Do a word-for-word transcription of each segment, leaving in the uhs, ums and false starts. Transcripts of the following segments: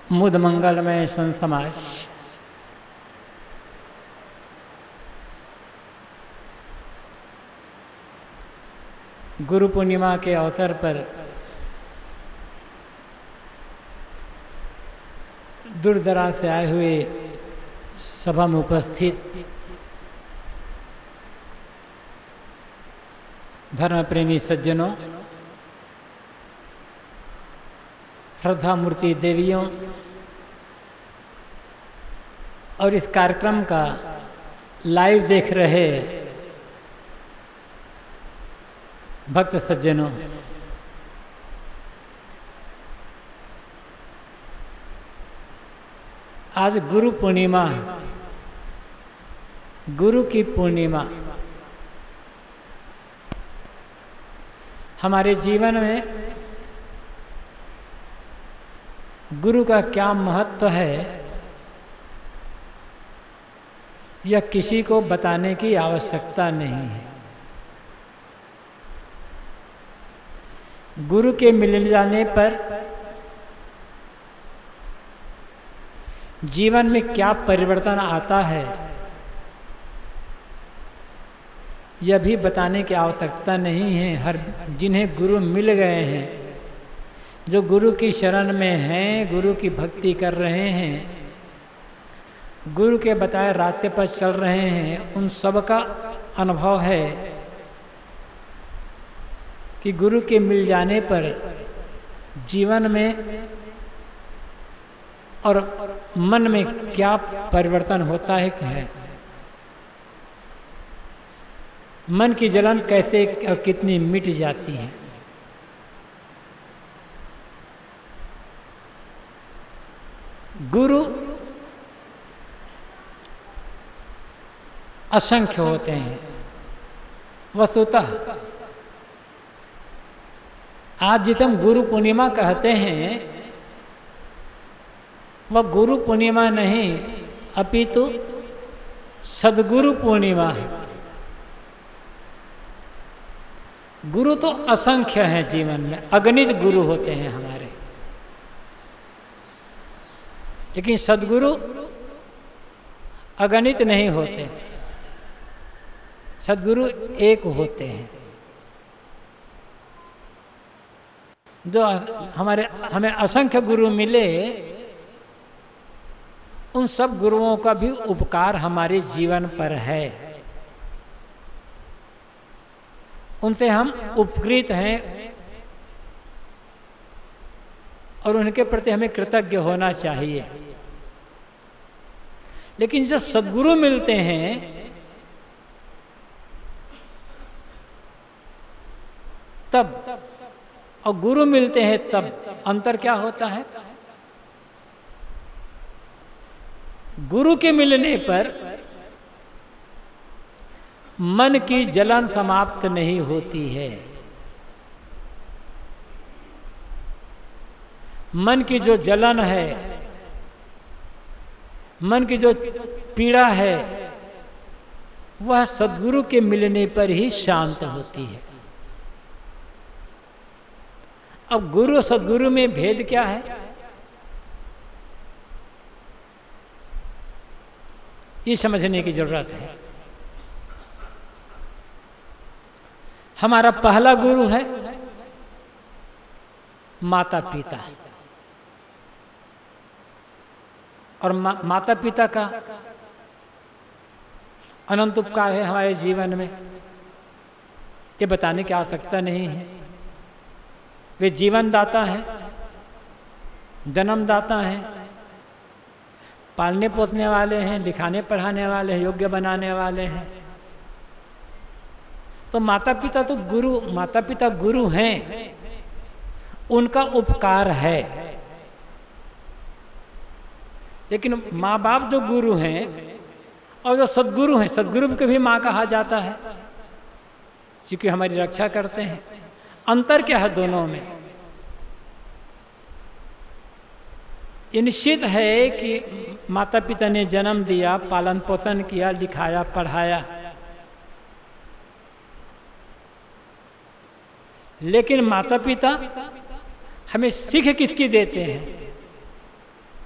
मुद मंगलमय संत समाज गुरु पूर्णिमा के अवसर पर दूर दराज से आए हुए सभा में उपस्थित धर्म प्रेमी सज्जनों, श्रद्धा मूर्ति देवियों और इस कार्यक्रम का लाइव देख रहे भक्त सज्जनों, आज गुरु पूर्णिमा, गुरु की पूर्णिमा हमारे जीवन में गुरु का क्या महत्व है, यह किसी को बताने की आवश्यकता नहीं है। गुरु के मिल जाने पर जीवन में क्या परिवर्तन आता है, यह भी बताने की आवश्यकता नहीं है। हर जिन्हें गुरु मिल गए हैं, जो गुरु की शरण में हैं, गुरु की भक्ति कर रहे हैं, गुरु के बताए रास्ते पर चल रहे हैं, उन सब का अनुभव है कि गुरु के मिल जाने पर जीवन में और मन में क्या परिवर्तन होता है है मन की जलन कैसे और कितनी मिट जाती है। गुरु असंख्य होते हैं। वस्तुतः आज जिसे हम गुरु पूर्णिमा कहते हैं, वह गुरु पूर्णिमा नहीं अपितु सद्गुरु पूर्णिमा है। गुरु तो असंख्य हैं, जीवन में अगणित गुरु होते हैं हमारे, लेकिन सद्गुरु अगणित नहीं होते। सद्गुरु एक होते हैं, जो हमारे हमें असंख्य गुरु मिले, उन सब गुरुओं का भी उपकार हमारे जीवन पर है। उनसे हम उपकृत हैं और उनके प्रति हमें कृतज्ञ होना चाहिए। लेकिन जब सद्गुरु मिलते हैं तब, और गुरु मिलते हैं तब अंतर क्या होता है? गुरु के मिलने पर मन की जलन समाप्त नहीं होती है। मन की जो जलन है, मन की जो पीड़ा है, वह सद्गुरु के मिलने पर ही शांत होती है। अब गुरु सद्गुरु में भेद क्या है, ये समझने की जरूरत है। हमारा पहला गुरु है माता पिता, और मा, माता पिता का अनंत उपकार है हमारे जीवन में, ये बताने की आवश्यकता नहीं है। वे जीवन दाता हैं, जन्मदाता हैं, पालने पोसने वाले हैं, लिखाने पढ़ाने वाले हैं, योग्य बनाने वाले हैं। तो माता पिता तो गुरु, माता पिता गुरु हैं, उनका उपकार है। लेकिन माँ बाप जो गुरु हैं और जो सद्गुरु हैं, सद्गुरु को भी माँ कहा जाता है क्योंकि हमारी रक्षा करते हैं। अंतर क्या है दोनों में? ये निश्चित है कि माता पिता ने जन्म दिया, पालन पोषण किया, लिखाया पढ़ाया, लेकिन माता पिता हमें सीख किसकी देते हैं?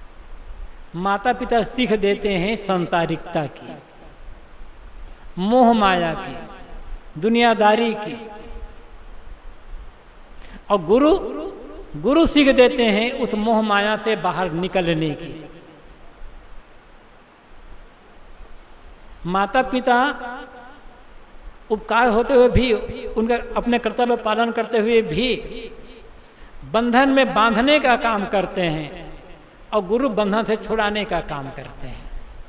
माता पिता सीख देते हैं सांसारिकता की, मोह माया की, दुनियादारी की, और गुरु गुरु सीख देते हैं उस मोह माया से बाहर निकलने की। माता पिता उपकार होते हुए भी, उनका अपने कर्तव्य पालन करते हुए भी बंधन में बांधने का काम करते हैं, और गुरु बंधन से छुड़ाने का काम करते हैं।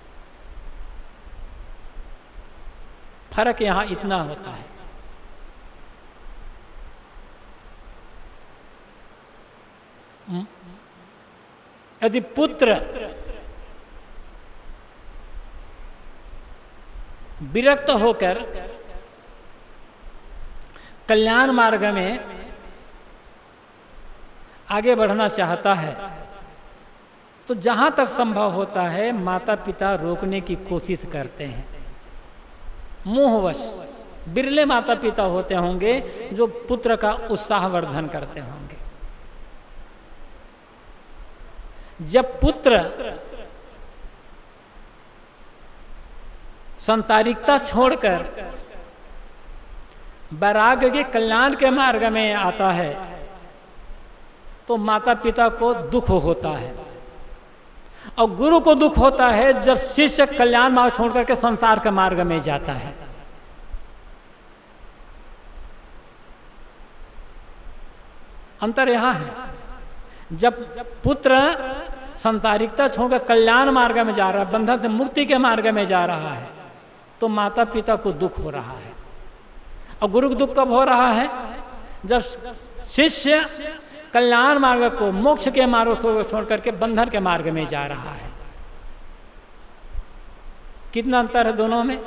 फर्क यहाँ इतना होता है। यदि पुत्र विरक्त होकर कल्याण मार्ग में आगे बढ़ना चाहता है तो जहां तक संभव होता है माता पिता रोकने की कोशिश करते हैं। मोहवश बिरले माता पिता होते होंगे जो पुत्र का उत्साहवर्धन करते होंगे। जब पुत्र संतारिकता छोड़कर वैराग्य के कल्याण के मार्ग में आता है तो माता पिता को दुख होता है, और गुरु को दुख होता है जब शिष्य कल्याण मार्ग छोड़कर के संसार के मार्ग में जाता है। अंतर यहां है। जब पुत्र संसारिकता छोड़कर कल्याण मार्ग में जा रहा है, बंधन से मुक्ति के मार्ग में जा रहा है, तो माता पिता को दुख हो रहा है। और गुरु को दुख कब हो रहा है? जब शिष्य कल्याण मार्ग को, मोक्ष के मार्ग को छोड़ करके बंधन के मार्ग में जा रहा है। कितना अंतर है दोनों में?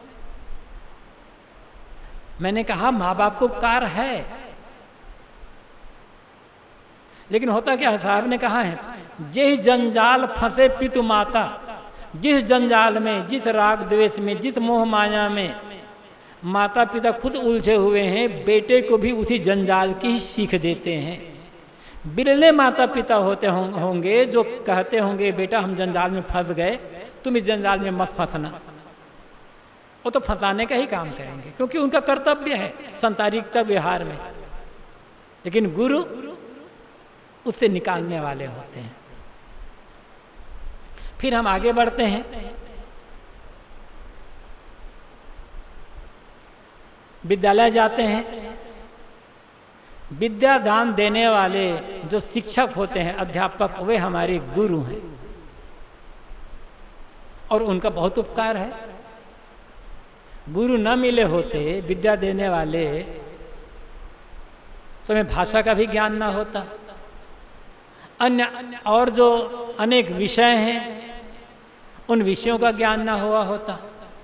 मैंने कहा माँ बाप को उपकार है, लेकिन होता क्या है? साहब ने कहा है, जिस जंजाल फंसे पितु माता, जिस जंजाल में, जिस राग द्वेष में, जिस मोह माया में माता पिता खुद उलझे हुए हैं, बेटे को भी उसी जंजाल की ही सीख देते हैं। बिरले माता पिता होते होंगे जो कहते होंगे बेटा हम जंजाल में फंस गए, तुम इस जंजाल में मत फंसना। वो तो फंसाने का ही काम करेंगे, क्योंकि उनका कर्तव्य है संसारिकता व्यवहार में। लेकिन गुरु उससे निकालने वाले होते हैं। फिर हम आगे बढ़ते हैं। विद्यालय जाते हैं। विद्या दान देने वाले जो शिक्षक होते हैं, अध्यापक, वे हमारे गुरु हैं और उनका बहुत उपकार है। गुरु न मिले होते विद्या देने वाले तो हमें भाषा का भी ज्ञान ना होता, अन्य और जो अनेक विषय हैं उन विषयों का ज्ञान ना हुआ होता।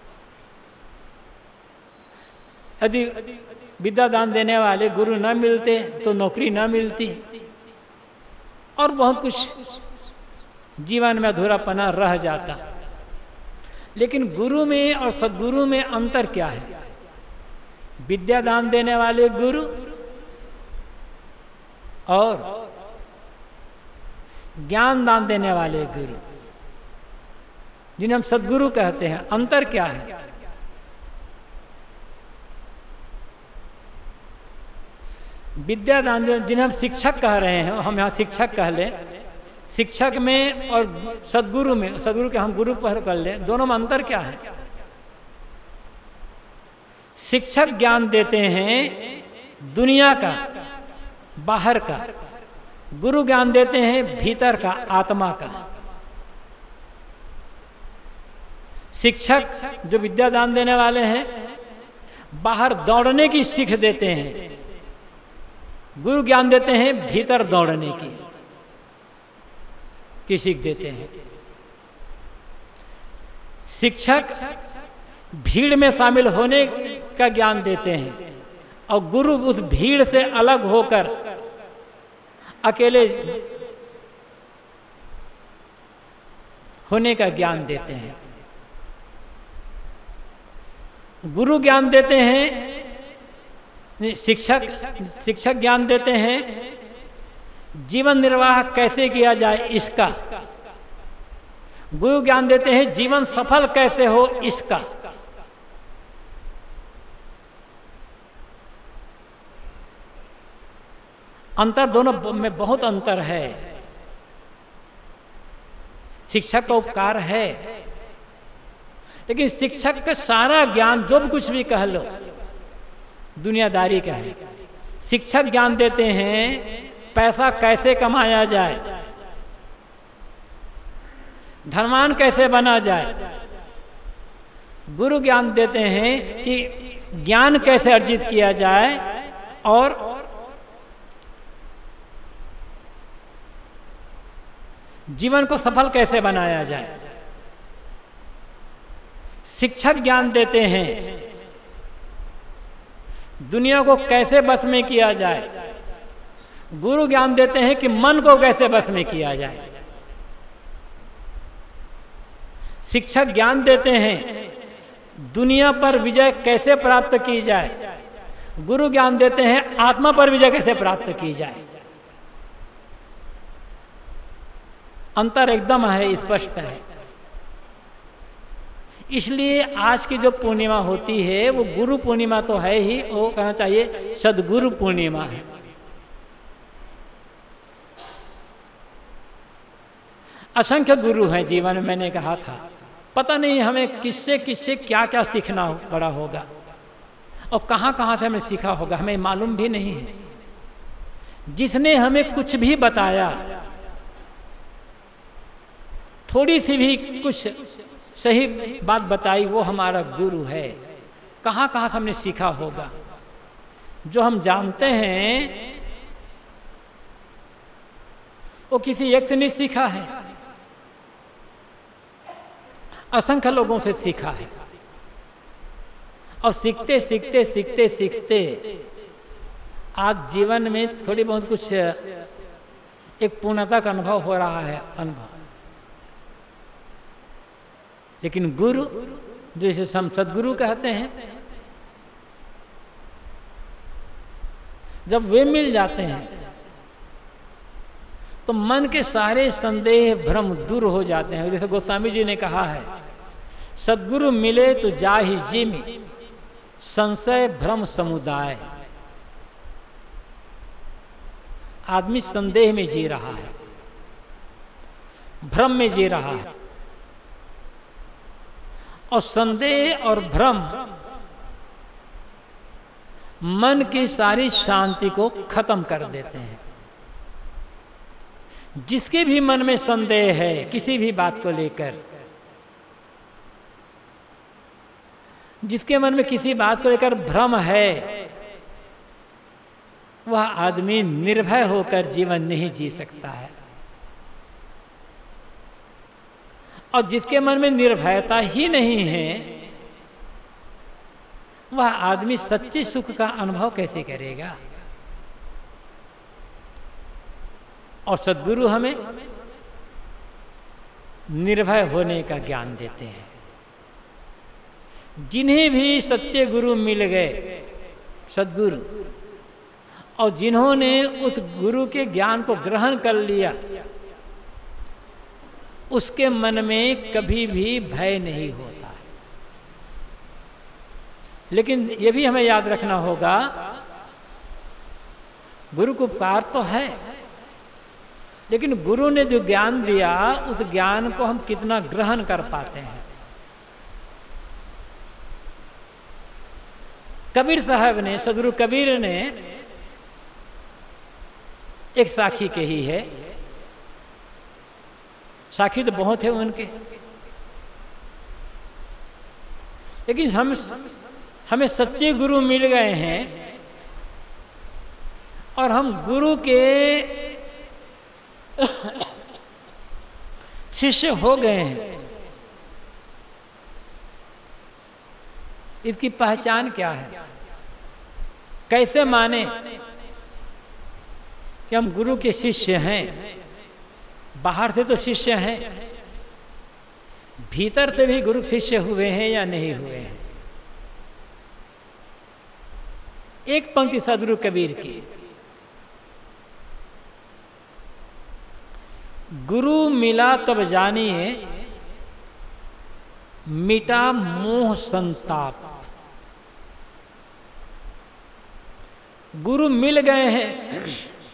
यदि विद्या दान देने वाले गुरु न मिलते तो नौकरी न मिलती और बहुत कुछ जीवन में अधूरापना रह जाता। लेकिन गुरु में और सद्गुरु में अंतर क्या है? विद्या दान देने वाले गुरु और ज्ञान दान देने वाले गुरु, जिन्हें हम सद्गुरु कहते हैं, अंतर क्या है? विद्या दान जिन्हें हम शिक्षक कह रहे हैं, हम यहाँ शिक्षक कह लें, शिक्षक में और सद्गुरु में, सद्गुरु के हम गुरु पर कर लें, दोनों में अंतर क्या है? शिक्षक ज्ञान देते हैं दुनिया का, बाहर का। गुरु ज्ञान देते हैं भीतर का, आत्मा का। शिक्षक जो विद्या दान देने वाले हैं बाहर दौड़ने की सीख देते हैं, गुरु ज्ञान देते हैं भीतर दौड़ने की की सीख देते हैं। शिक्षक भीड़ में शामिल होने का ज्ञान देते हैं और गुरु उस भीड़ से अलग होकर अकेले होने का ज्ञान देते हैं। गुरु ज्ञान देते हैं, शिक्षक शिक्षक ज्ञान देते हैं जीवन निर्वाह कैसे किया जाए इसका, गुरु ज्ञान देते हैं जीवन सफल कैसे हो इसका। अंतर दोनों में बहुत अंतर है। शिक्षक का उपकार है, लेकिन शिक्षक का सारा ज्ञान जो भी कुछ भी कह लो दुनियादारी का है। शिक्षक ज्ञान देते हैं पैसा कैसे कमाया जाए, धनवान कैसे बना जाए। गुरु ज्ञान देते हैं कि ज्ञान कैसे अर्जित किया जाए और जीवन को सफल कैसे बनाया जाए। शिक्षक ज्ञान देते हैं दुनिया को कैसे बस में किया जाए, गुरु ज्ञान देते हैं कि मन को कैसे बस में किया जाए। शिक्षक ज्ञान देते हैं दुनिया पर विजय कैसे प्राप्त की जाए, गुरु ज्ञान देते हैं आत्मा पर विजय कैसे प्राप्त की जाए। अंतर एकदम है, स्पष्ट है। इसलिए आज की जो पूर्णिमा होती है वो गुरु पूर्णिमा तो है ही, वो कहना चाहिए सद्गुरु पूर्णिमा है। असंख्य गुरु हैं जीवन में, मैंने कहा था। पता नहीं हमें किससे किससे क्या क्या सीखना पड़ा होगा और कहाँ कहाँ से हमें सीखा होगा, हमें मालूम भी नहीं है। जिसने हमें कुछ भी बताया, थोड़ी सी भी कुछ सही बात बताई, वो हमारा गुरु है। कहाँ कहाँ से हमने सीखा होगा। जो हम जानते हैं वो किसी एक से नहीं सीखा है, असंख्य लोगों से सीखा है। और सीखते सीखते सीखते सीखते आज जीवन में थोड़ी बहुत कुछ एक पूर्णता का अनुभव हो रहा है, अनुभव। लेकिन गुरु, जैसे हम सद्गुरु कहते हैं, जब वे मिल जाते हैं तो मन के सारे संदेह भ्रम दूर हो जाते हैं। जैसे गोस्वामी जी ने कहा है, सद्गुरु मिले तो जाहि जिमि संशय भ्रम समुदाय। आदमी संदेह में जी रहा है, भ्रम में जी रहा है, और संदेह और भ्रम मन की सारी शांति को खत्म कर देते हैं। जिसके भी मन में संदेह है किसी भी बात को लेकर, जिसके मन में किसी बात को लेकर भ्रम है, वह आदमी निर्भय होकर जीवन नहीं जी सकता है। और जिसके मन में निर्भयता ही नहीं है, वह आदमी सच्चे सुख का अनुभव कैसे करेगा। और सद्गुरु हमें निर्भय होने का ज्ञान देते हैं। जिन्हें भी सच्चे गुरु मिल गए, सद्गुरु, और जिन्होंने उस गुरु के ज्ञान को ग्रहण कर लिया, उसके मन में कभी भी भय नहीं होता। लेकिन यह भी हमें याद रखना होगा, गुरु को उपकार तो है, लेकिन गुरु ने जो ज्ञान दिया उस ज्ञान को हम कितना ग्रहण कर पाते हैं। कबीर साहब ने, सदगुरु कबीर ने, एक साखी कही है। साखी तो बहुत है उनके, लेकिन हम हमें सच्चे गुरु मिल गए हैं और हम गुरु के शिष्य हो गए हैं। इसकी पहचान क्या है? कैसे माने कि हम गुरु के शिष्य हैं? बाहर से तो शिष्य हैं, भीतर से भी गुरु शिष्य हुए हैं या नहीं हुए हैं? एक पंक्ति सदगुरु कबीर की, गुरु मिला तब जानिए मिटा मोह संताप। गुरु मिल गए हैं,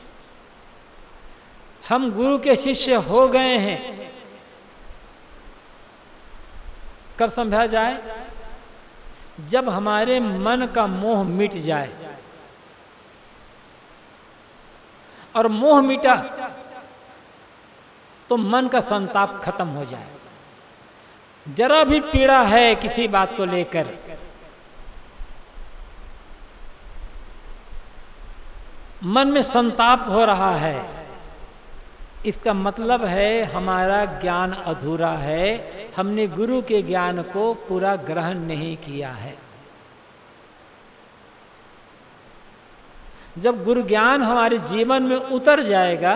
हम गुरु के शिष्य हो गए हैं। कब समझा जाए? जब हमारे मन का मोह मिट जाए। और मोह मिटा तो मन का संताप खत्म हो जाए। जरा भी पीड़ा है किसी बात को लेकर, मन में संताप हो रहा है, इसका मतलब है हमारा ज्ञान अधूरा है, हमने गुरु के ज्ञान को पूरा ग्रहण नहीं किया है। जब गुरु ज्ञान हमारे जीवन में उतर जाएगा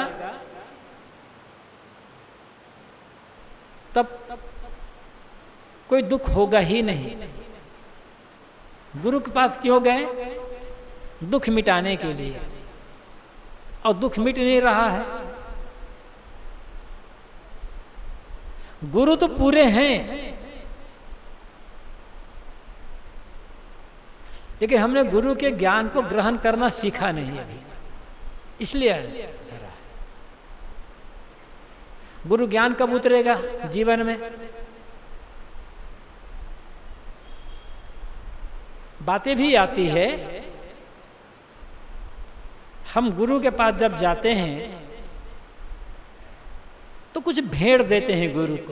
तब कोई दुख होगा ही नहीं। गुरु के पास क्यों गए? दुख मिटाने के लिए, और दुख मिट नहीं रहा है। गुरु तो पूरे हैं, लेकिन हमने गुरु के ज्ञान को ग्रहण करना सीखा नहीं अभी, इसलिए धरा। गुरु ज्ञान कब उतरेगा जीवन में? बातें भी आती है, हम गुरु के पास जब जाते हैं तो कुछ भेंट देते हैं गुरु को,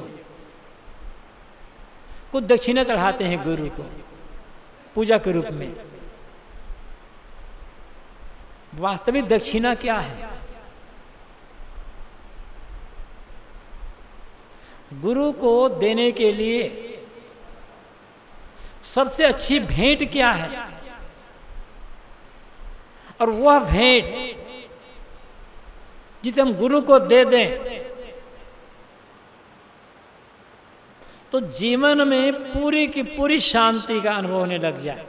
कुछ दक्षिणा चढ़ाते हैं गुरु को पूजा के रूप में। वास्तविक दक्षिणा क्या है? गुरु को देने के लिए सबसे अच्छी भेंट क्या है? और वह भेंट जिसे हम गुरु को दे दें तो जीवन में पूरी की पूरी शांति का अनुभव होने लग जाए।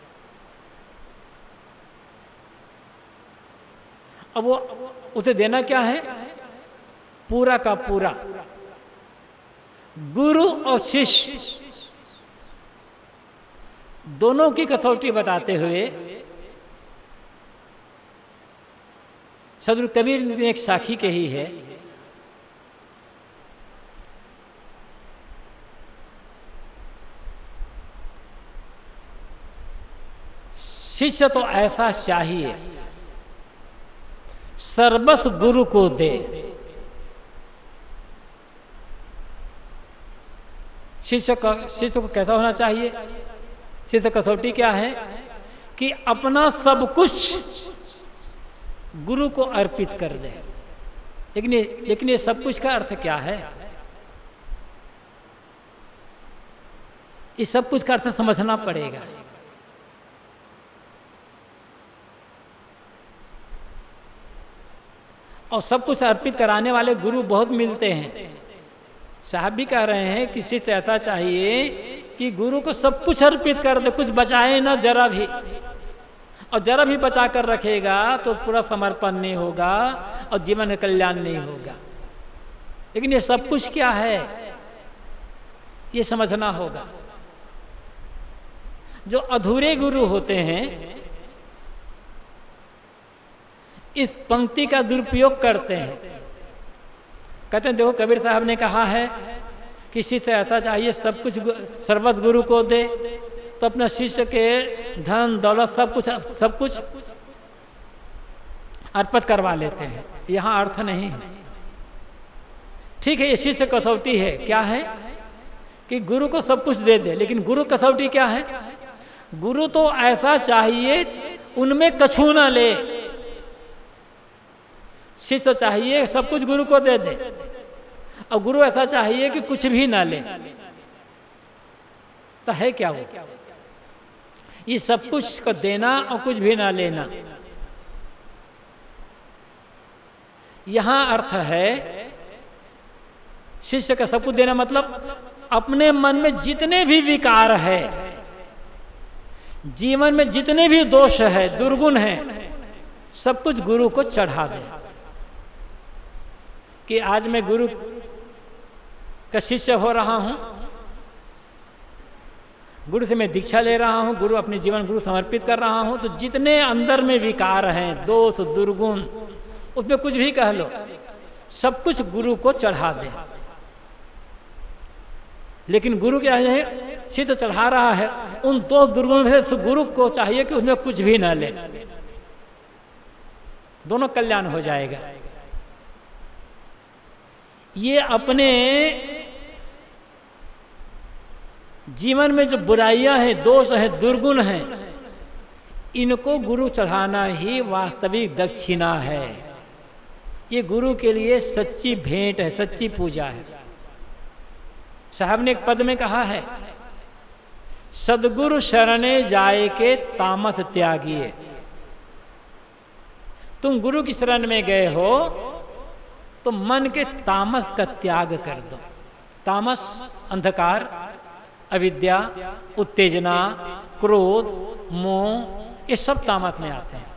अब वो उसे देना क्या है? पूरा का पूरा। गुरु और शिष्य दोनों की कसौटी बताते हुए सदगुरु कबीर ने एक साखी कही है, शिष्य तो ऐसा चाहिए सर्वस्व गुरु को दे। शिष्य का शिष्य को कैसा होना चाहिए? शिष्य कसौटी क्या है कि अपना सब कुछ गुरु को अर्पित कर दे। लेकिन ये लेकिन ये सब कुछ का अर्थ क्या है? इस सब कुछ का अर्थ समझना पड़ेगा। और सब कुछ अर्पित कराने वाले गुरु बहुत मिलते हैं। साहब भी कह रहे हैं कि शिष्य ऐसा चाहिए कि गुरु को सब कुछ अर्पित कर दे, कुछ बचाए ना जरा भी। और जरा भी बचा कर रखेगा तो पूरा समर्पण नहीं होगा और जीवन का कल्याण नहीं होगा। लेकिन ये सब कुछ क्या है, ये समझना होगा। जो अधूरे गुरु होते हैं इस पंक्ति का दुरुपयोग करते हैं। कहते हैं देखो कबीर साहब ने कहा है कि शिष्य ऐसा चाहिए सब कुछ सर्वस्व गुरु को दे, तो अपना शिष्य के धन दौलत सब कुछ सब कुछ अर्पित करवा लेते हैं। यहाँ अर्थ नहीं है। ठीक है, ये शिष्य कसौटी है। क्या है कि गुरु को सब कुछ दे दे, लेकिन गुरु कसौटी क्या है? गुरु तो ऐसा चाहिए उनमें कछु ना ले। शिष्य चाहिए सब कुछ गुरु को दे दे, और गुरु ऐसा चाहिए कि कुछ भी ना ले। तो है क्या वो? ये सब कुछ को देना और कुछ भी ना लेना। यहां अर्थ है शिष्य का सब कुछ देना मतलब अपने मन में जितने भी विकार है, जीवन में जितने भी दोष है, दुर्गुण है, सब कुछ गुरु को चढ़ा दे। कि आज मैं गुरु का शिष्य हो रहा हूं गुरु से मैं दीक्षा ले रहा हूँ, गुरु अपने जीवन गुरु समर्पित कर रहा हूँ, तो जितने अंदर में विकार हैं, दोष दुर्गुण, उसमें कुछ भी कह लो, सब कुछ गुरु को चढ़ा दे। लेकिन गुरु क्या है, सिद्ध चढ़ा रहा है, उन दो दुर्गुण में से गुरु को चाहिए कि उसमें कुछ भी न ले, दोनों कल्याण हो जाएगा। ये अपने जीवन में जो बुराइयां हैं, दोष हैं, दुर्गुण हैं, इनको गुरु चढ़ाना ही वास्तविक दक्षिणा है। ये गुरु के लिए सच्ची भेंट है, सच्ची पूजा है। साहब ने एक पद में कहा है, सदगुरु शरणे जाए के तामस त्यागिए। तुम गुरु की शरण में गए हो तो मन के तामस का त्याग कर दो। तामस अंधकार, अविद्या, उत्तेजना, क्रोध, मोह, ये सब तामस में आते हैं।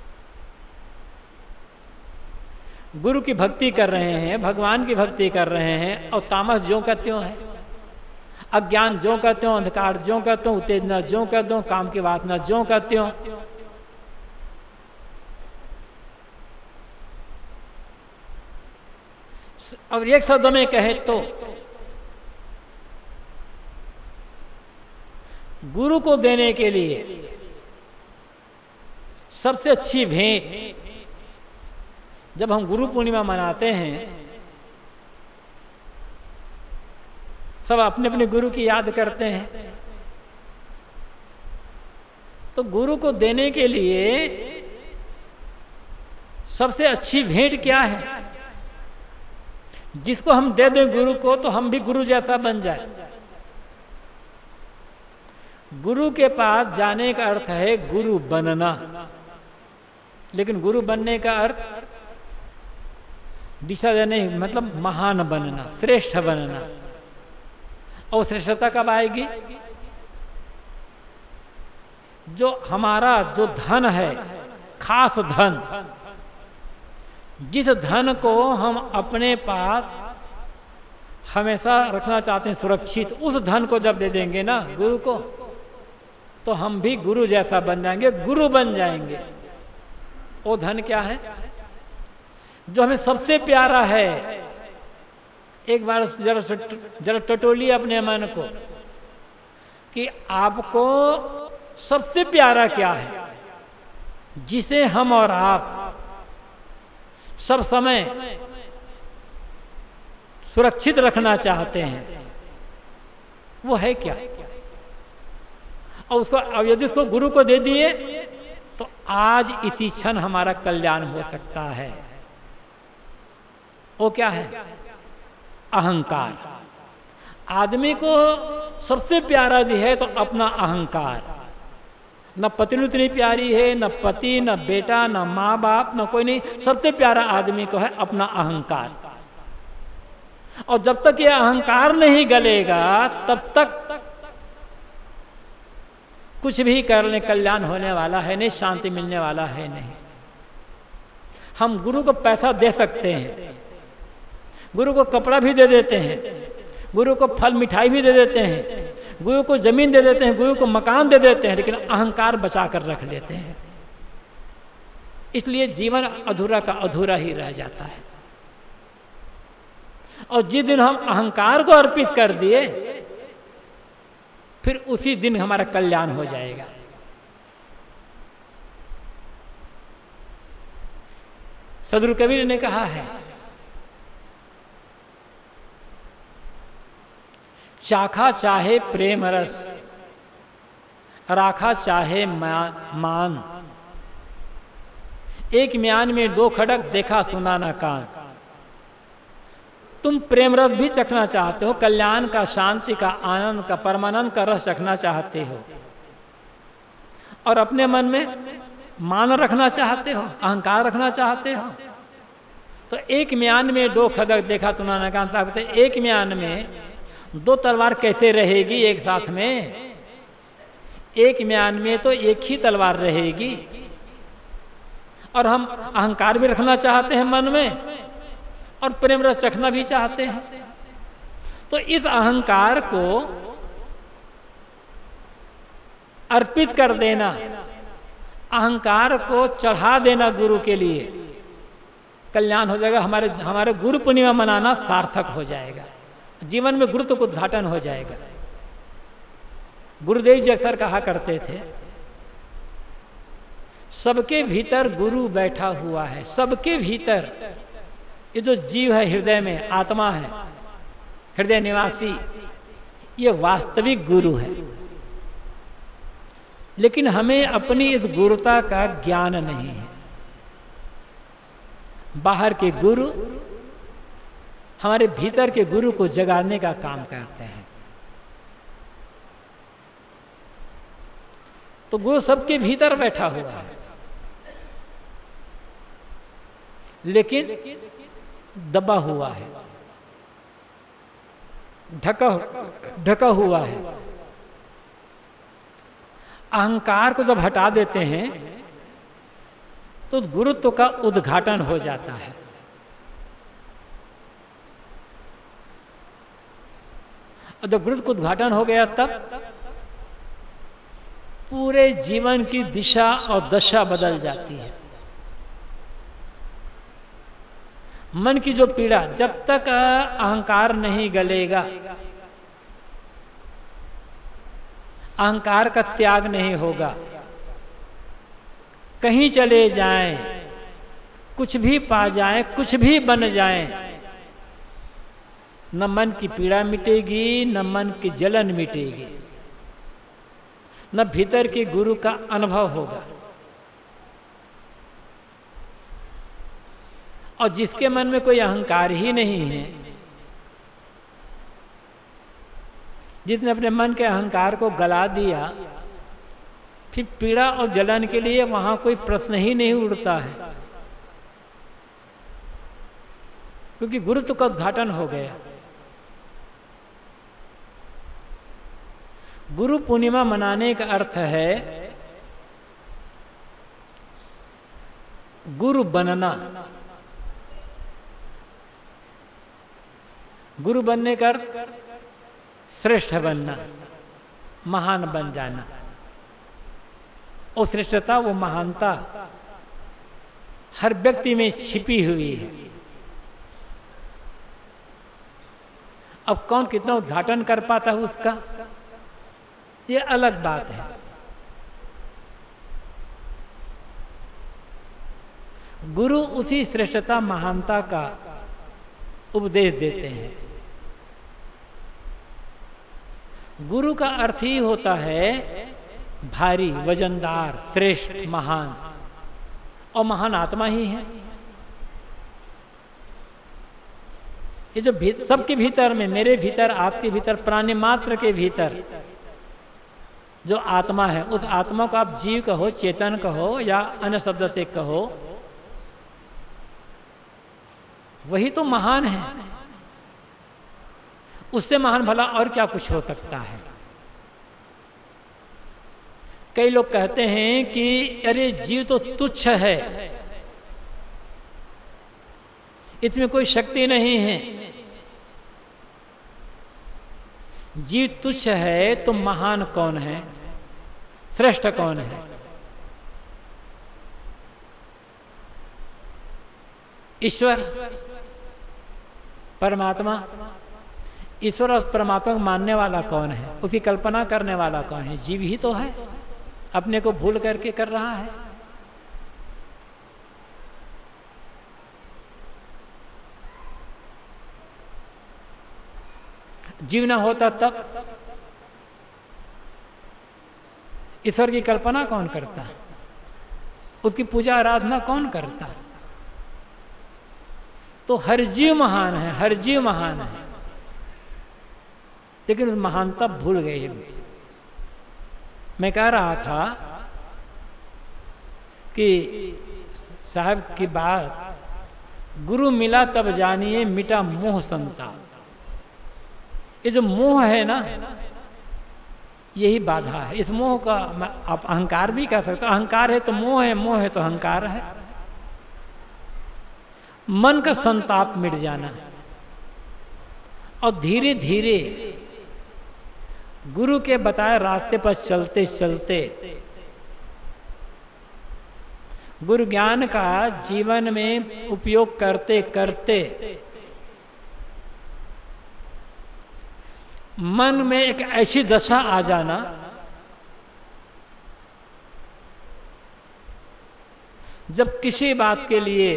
गुरु की भक्ति कर रहे हैं, भगवान की भक्ति कर रहे हैं, और तामस ज्यों का त्यों है, अज्ञान ज्यों का त्यों, अंधकार ज्यों का त्यों, उत्तेजना ज्यों का त्यों, काम की वासना ज्यों का त्यों। और एक शब्द में कहे तो गुरु को देने के लिए सबसे अच्छी भेंट, जब हम गुरु पूर्णिमा मनाते हैं, सब अपने अपने गुरु की याद करते हैं, तो गुरु को देने के लिए सबसे अच्छी भेंट क्या है? जिसको हम दे दें गुरु को, तो हम भी गुरु जैसा बन जाए। गुरु के पास जाने का अर्थ है गुरु बनना, लेकिन गुरु बनने का अर्थ दिशा देने, मतलब महान बनना, श्रेष्ठ बनना। और श्रेष्ठता कब आएगी? जो हमारा जो धन है, खास धन, जिस धन को हम अपने पास हमेशा रखना चाहते हैं सुरक्षित, उस धन को जब दे देंगे ना गुरु को, तो हम भी गुरु जैसा बन जाएंगे, गुरु बन जाएंगे। वो धन क्या है? जो हमें सबसे प्यारा है। एक बार जरा जरा टटोलिए अपने मन को कि आपको सबसे प्यारा क्या है, जिसे हम और आप सब समय सुरक्षित रखना चाहते हैं, वो है क्या? और उसको, अब यदि उसको गुरु को दे दिए तो आज इसी क्षण हमारा कल्याण हो सकता है। वो क्या है? अहंकार। आदमी को सबसे प्यारा दी है तो अपना अहंकार। न पत्नी उतनी प्यारी है, न पति, न बेटा, न माँ बाप, न कोई नहीं। सबसे प्यारा आदमी को है अपना अहंकार। और जब तक ये अहंकार नहीं गलेगा तब तक कुछ भी करने कल्याण होने वाला है नहीं, शांति मिलने वाला है नहीं। हम गुरु को पैसा दे सकते हैं, गुरु को कपड़ा भी दे देते हैं, गुरु को फल मिठाई भी दे देते हैं, गुरु को जमीन दे देते हैं, गुरु को मकान दे देते हैं, लेकिन अहंकार बचा कर रख लेते हैं। इसलिए जीवन अधूरा का अधूरा ही रह जाता है। और जिस दिन हम अहंकार को अर्पित कर दिए, फिर उसी दिन हमारा कल्याण हो जाएगा। सदगुरु कबीर ने कहा है, चाखा चाहे प्रेम रस, राखा चाहे मान, एक म्यान में दो खड़क, देखा सुना ना कान। तुम प्रेम रस भी चखना चाहते हो, कल्याण का, शांति का, आनंद का, परमानंद का रस चखना चाहते हो, और अपने मन में मान रखना चाहते हो, अहंकार रखना चाहते हो, तो एक म्यान में दो खड़क, देखा सुना ना कान। साहब कहते एक म्यान में दो तलवार कैसे रहेगी एक साथ में? एक म्यान में तो एक ही तलवार रहेगी। और हम अहंकार भी रखना चाहते हैं मन में, और प्रेम रस चखना भी चाहते हैं। तो इस अहंकार को अर्पित कर देना, अहंकार को चढ़ा देना गुरु के लिए, कल्याण हो जाएगा। हमारे हमारे गुरु पूर्णिमा मनाना सार्थक हो जाएगा, जीवन में गुरु का उद्घाटन हो जाएगा। गुरुदेव जी अक्सर कहा करते थे, सबके भीतर गुरु बैठा हुआ है, सबके भीतर। ये जो जीव है हृदय में, आत्मा है, हृदय निवासी, ये वास्तविक गुरु है। लेकिन हमें अपनी इस गुरुता का ज्ञान नहीं है। बाहर के गुरु हमारे भीतर के गुरु को जगाने का काम करते हैं। तो गुरु सबके भीतर बैठा हुआ है, लेकिन दबा हुआ है, ढका ढका हुआ है। अहंकार को जब हटा देते हैं तो गुरुत्व का उद्घाटन हो जाता है। और जब गुरुत्व का उद्घाटन हो गया तब पूरे जीवन की दिशा और दशा बदल जाती है। मन की जो पीड़ा, जब तक अहंकार नहीं गलेगा, अहंकार का त्याग नहीं होगा, कहीं चले जाएं, कुछ भी पा जाएं, कुछ भी बन जाएं, न मन की पीड़ा मिटेगी, न मन की जलन मिटेगी, न भीतर के गुरु का अनुभव होगा। और जिसके मन में कोई अहंकार ही नहीं है, जिसने अपने मन के अहंकार को गला दिया, फिर पीड़ा और जलन के लिए वहां कोई प्रश्न ही नहीं उठता है, क्योंकि गुरुत्व का उद्घाटन हो गया। गुरु पूर्णिमा मनाने का अर्थ है गुरु बनना। गुरु बनने का अर्थ श्रेष्ठ बनना, महान बन जाना। वो श्रेष्ठता, वो महानता हर व्यक्ति में छिपी हुई है। अब कौन कितना उद्घाटन कर पाता है उसका, ये अलग बात है। गुरु उसी श्रेष्ठता, महानता का उपदेश देते हैं। गुरु का अर्थ ही होता है भारी, वजनदार, श्रेष्ठ, महान, और महान आत्मा ही है। ये जो भीतर, सबके भीतर में, मेरे भीतर, आपके भीतर, प्राणी मात्र के भीतर जो आत्मा है, उस आत्मा को आप जीव कहो, चेतन कहो, या अन्य शब्द से कहो, वही तो महान है। उससे महान भला और क्या कुछ हो सकता है। कई लोग कहते हैं कि अरे जीव तो तुच्छ है, इसमें कोई शक्ति नहीं है। जीव तुच्छ है तो महान कौन है, श्रेष्ठ कौन है? ईश्वर, परमात्मा। ईश्वर और परमात्मा को मानने वाला कौन है, उसकी कल्पना करने वाला कौन है? जीव ही तो है, अपने को भूल करके कर रहा है। जीव ना होता तब ईश्वर की कल्पना कौन करता, उसकी पूजा आराधना कौन करता? तो हर जीव महान है, हर जीव महान है, लेकिन उस महानता भूल गए। मैं कह रहा था कि साहब की बात, गुरु मिला तब जानिए मिटा मोह संताप। ये जो मोह है ना, यही बाधा है। इस मोह का आप अहंकार भी कह सकते हो। अहंकार है तो मोह है, मोह है तो अहंकार है। मन का संताप मिट जाना और धीरे धीरे गुरु के बताए रास्ते पर चलते चलते गुरु ज्ञान का जीवन में उपयोग करते करते मन में एक ऐसी दशा आ जाना जब किसी बात के लिए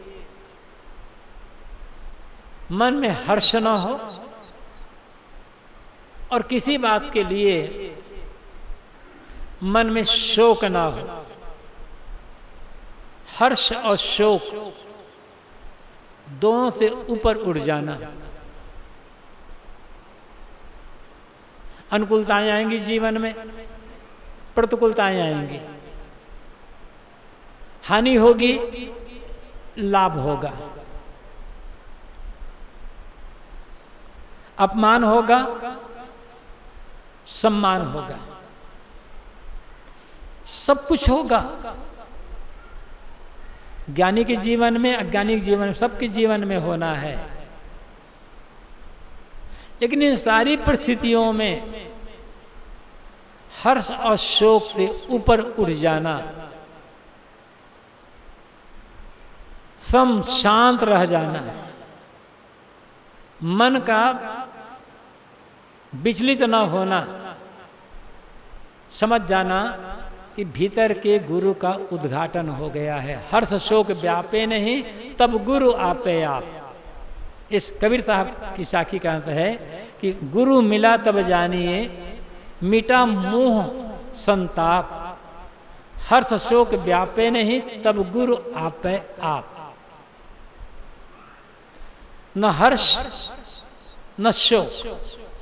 मन में हर्ष न हो और किसी बात के लिए मन में शोक ना हो। हर्ष और शोक दोनों से ऊपर उड़ जाना। अनुकूलताएं आएंगी जीवन में, प्रतिकूलताएं आएंगी, हानि होगी, लाभ होगा, अपमान होगा, सम्मान होगा, सब कुछ होगा। ज्ञानी के जीवन में, अज्ञानी के जीवन में, सबके जीवन में होना है। लेकिन इन सारी परिस्थितियों में हर्ष और शोक से ऊपर उठ जाना, सम शांत रह जाना, मन का विचलित न होना, समझ जाना कि भीतर के गुरु का उद्घाटन हो गया है। हर्ष शोक व्यापे नहीं, तब गुरु आपे आप। इस कबीर साहब की साखी का अंत है कि गुरु मिला तब जानिए, मिटा मोह संताप। हर्ष शोक व्यापे नहीं, तब गुरु आपे आप। न हर्ष न शोक,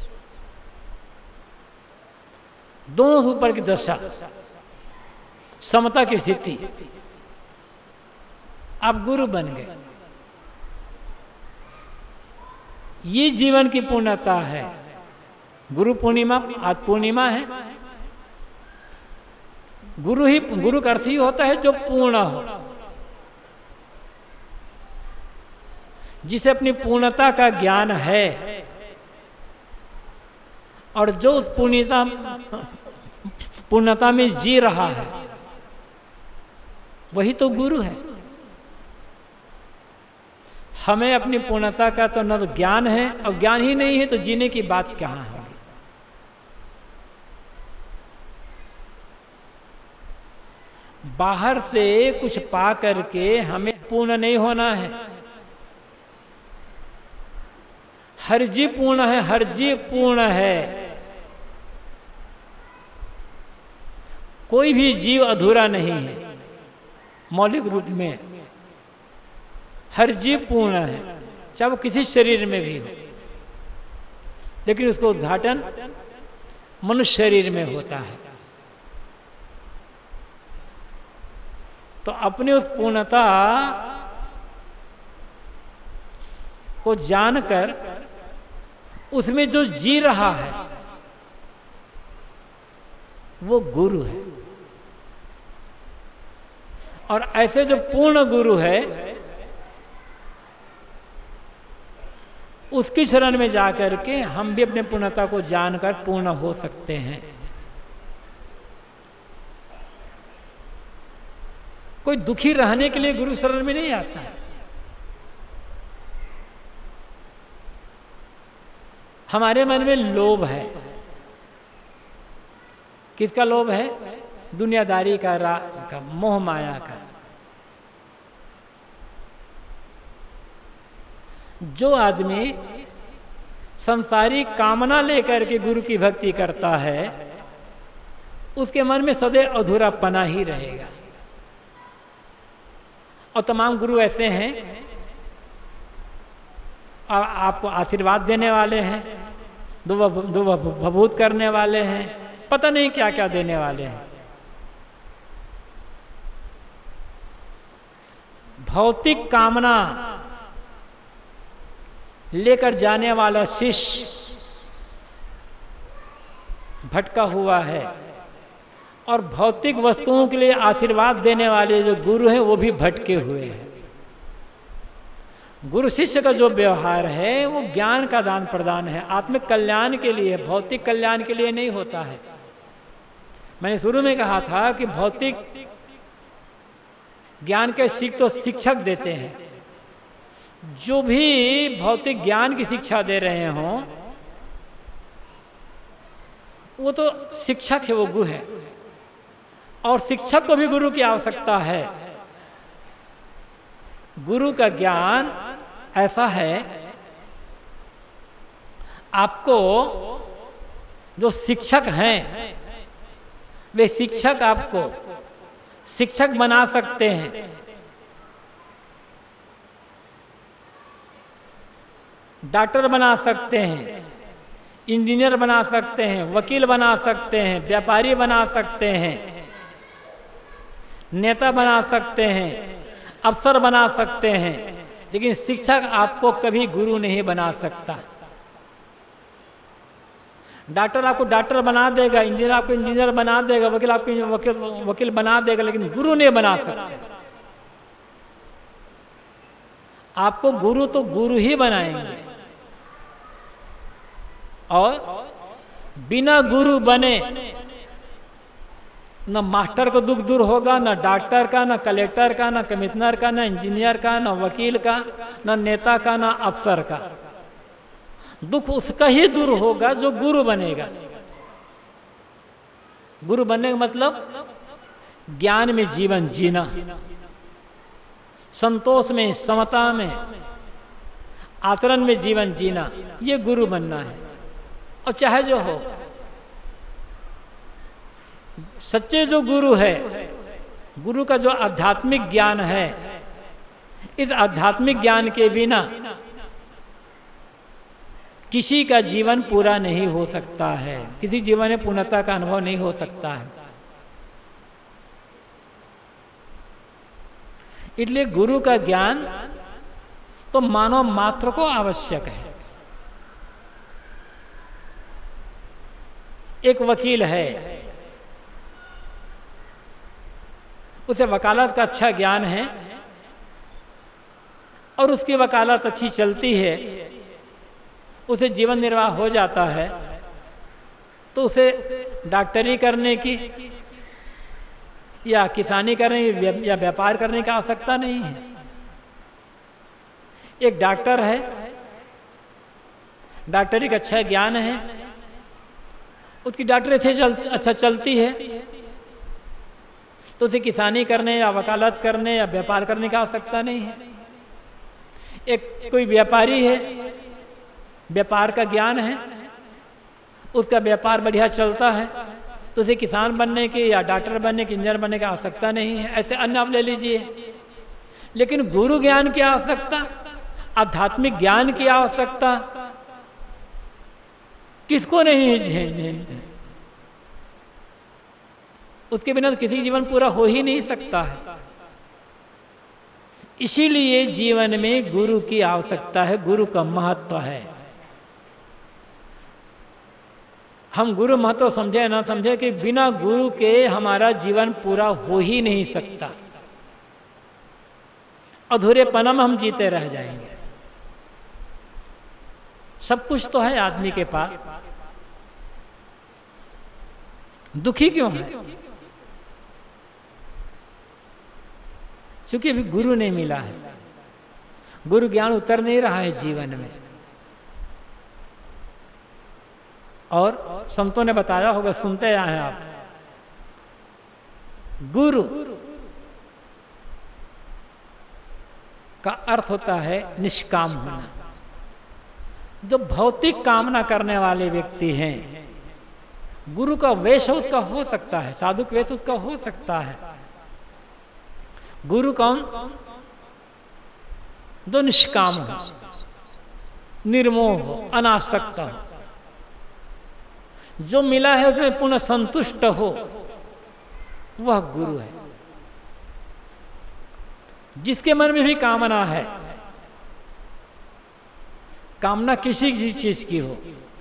दोनों से ऊपर की दशा, समता की स्थिति। आप गुरु बन गए। ये जीवन की पूर्णता है। गुरु पूर्णिमा, आज पूर्णिमा है। गुरु ही, गुरु का अर्थ ही होता है जो पूर्ण हो, जिसे अपनी पूर्णता का ज्ञान है और जो पूर्णता पूर्णता में जी रहा है, वही तो गुरु है। हमें अपनी पूर्णता का तो न तो ज्ञान है, और ज्ञान ही नहीं है तो जीने की बात कहाँ होगी। बाहर से कुछ पा करके हमें पूर्ण नहीं होना है। हर जीव पूर्ण है, हर जीव पूर्ण है। कोई भी जीव अधूरा नहीं है। मौलिक रूप में हर जीव पूर्ण है, चाहे वो किसी शरीर में भी हो, लेकिन उसका उद्घाटन मनुष्य शरीर में होता है। तो अपनी उस पूर्णता को जानकर उसमें जो जी रहा है वो गुरु है। और ऐसे जो पूर्ण गुरु है उसकी शरण में जाकर के हम भी अपने पूर्णता को जानकर पूर्ण हो सकते हैं। कोई दुखी रहने के लिए गुरु शरण में नहीं आता है। हमारे मन में लोभ है। किसका लोभ है? दुनियादारी का, रा का, मोह माया का। जो आदमी संसारी कामना लेकर के गुरु की भक्ति करता है उसके मन में सदैव अधूरापना ही रहेगा। और तमाम गुरु ऐसे हैं और आपको आशीर्वाद देने वाले हैं, दो दो भभूत करने वाले हैं, पता नहीं क्या क्या देने वाले हैं। भौतिक कामना लेकर जाने वाला शिष्य भटका हुआ है और भौतिक वस्तुओं के लिए आशीर्वाद देने वाले जो गुरु हैं वो भी भटके हुए हैं। गुरु शिष्य का जो व्यवहार है वो ज्ञान का दान प्रदान है, आत्मिक कल्याण के लिए, भौतिक कल्याण के लिए नहीं होता है। मैंने शुरू में कहा था कि भौतिक ज्ञान के सीख तो शिक्षक देते हैं, जो भी भौतिक ज्ञान की शिक्षा दे रहे हों वो तो शिक्षक है, वो गुरु है, और शिक्षक को भी गुरु की आवश्यकता है। गुरु का ज्ञान ऐसा है, आपको जो शिक्षक हैं वे शिक्षक आपको शिक्षक बना सकते हैं। डॉक्टर बना सकते हैं, इंजीनियर बना सकते हैं, वकील बना सकते हैं, व्यापारी बना सकते हैं, नेता बना सकते हैं, अफसर बना सकते हैं, लेकिन शिक्षक आपको कभी गुरु नहीं बना सकता। डॉक्टर आपको डॉक्टर बना देगा, इंजीनियर आपको इंजीनियर बना देगा, वकील आपको वकील वकील बना देगा, लेकिन गुरु नहीं बना सकता। आपको गुरु तो गुरु ही बनाएंगे, और बिना गुरु बने न मास्टर को दुख दूर होगा, न डॉक्टर का, न कलेक्टर का, न कमिश्नर का, न इंजीनियर का, न वकील का, न नेता का, न अफसर का। दुख उसका ही दूर होगा जो गुरु बनेगा। गुरु बनने का मतलब ज्ञान में जीवन जीना, संतोष में, समता में, आचरण में जीवन जीना, ये गुरु बनना है। और चाहे जो हो, सच्चे जो गुरु है, गुरु का जो आध्यात्मिक ज्ञान है, इस आध्यात्मिक ज्ञान के बिना किसी का जीवन पूरा नहीं हो सकता है, किसी जीवन में पूर्णता का अनुभव नहीं हो सकता है। इसलिए गुरु का ज्ञान तो मानव मात्र को आवश्यक है। एक वकील है, उसे वकालत का अच्छा ज्ञान है और उसकी वकालत अच्छी चलती है, उसे जीवन निर्वाह हो जाता है, तो उसे डॉक्टरी करने की या किसानी करने की या व्यापार करने की आवश्यकता नहीं है। एक डॉक्टर है, डॉक्टरी का अच्छा ज्ञान है, उसकी डॉक्टरी अच्छे चल अच्छा चलती है, तो उसे किसानी करने या वकालत करने या व्यापार करने की आवश्यकता नहीं है। एक कोई व्यापारी है, व्यापार का ज्ञान है, उसका व्यापार बढ़िया चलता है, तो उसे किसान बनने की या डॉक्टर बनने की, इंजीनियर बनने की आवश्यकता नहीं है। ऐसे अन्य आप ले लीजिए। लेकिन गुरु ज्ञान की आवश्यकता, आध्यात्मिक ज्ञान की आवश्यकता किसको नहीं है? उसके बिना तो किसी जीवन पूरा हो ही नहीं सकता है। इसीलिए जीवन में गुरु की आवश्यकता है, गुरु का महत्व है। हम गुरु महत्व समझे ना समझे कि बिना गुरु के हमारा जीवन पूरा हो ही नहीं सकता, अधूरेपना में हम जीते रह जाएंगे। सब कुछ तो है आदमी के पास, दुखी क्यों है? क्योंकि अभी गुरु नहीं मिला है, गुरु ज्ञान उतर नहीं रहा है जीवन में। और संतों ने बताया होगा, सुनते आए हैं आप, गुरु का अर्थ होता है निष्काम होना। जो भौतिक कामना करने वाले व्यक्ति हैं, गुरु का वेश उसका हो सकता है, साधु का वेश उसका हो सकता है। गुरु कौन? जो निष्काम हो, निर्मोह हो, अनासक्त हो, जो मिला है उसमें पूर्ण संतुष्ट हो, वह गुरु है। जिसके मन में भी कामना है, कामना किसी किसी चीज की हो,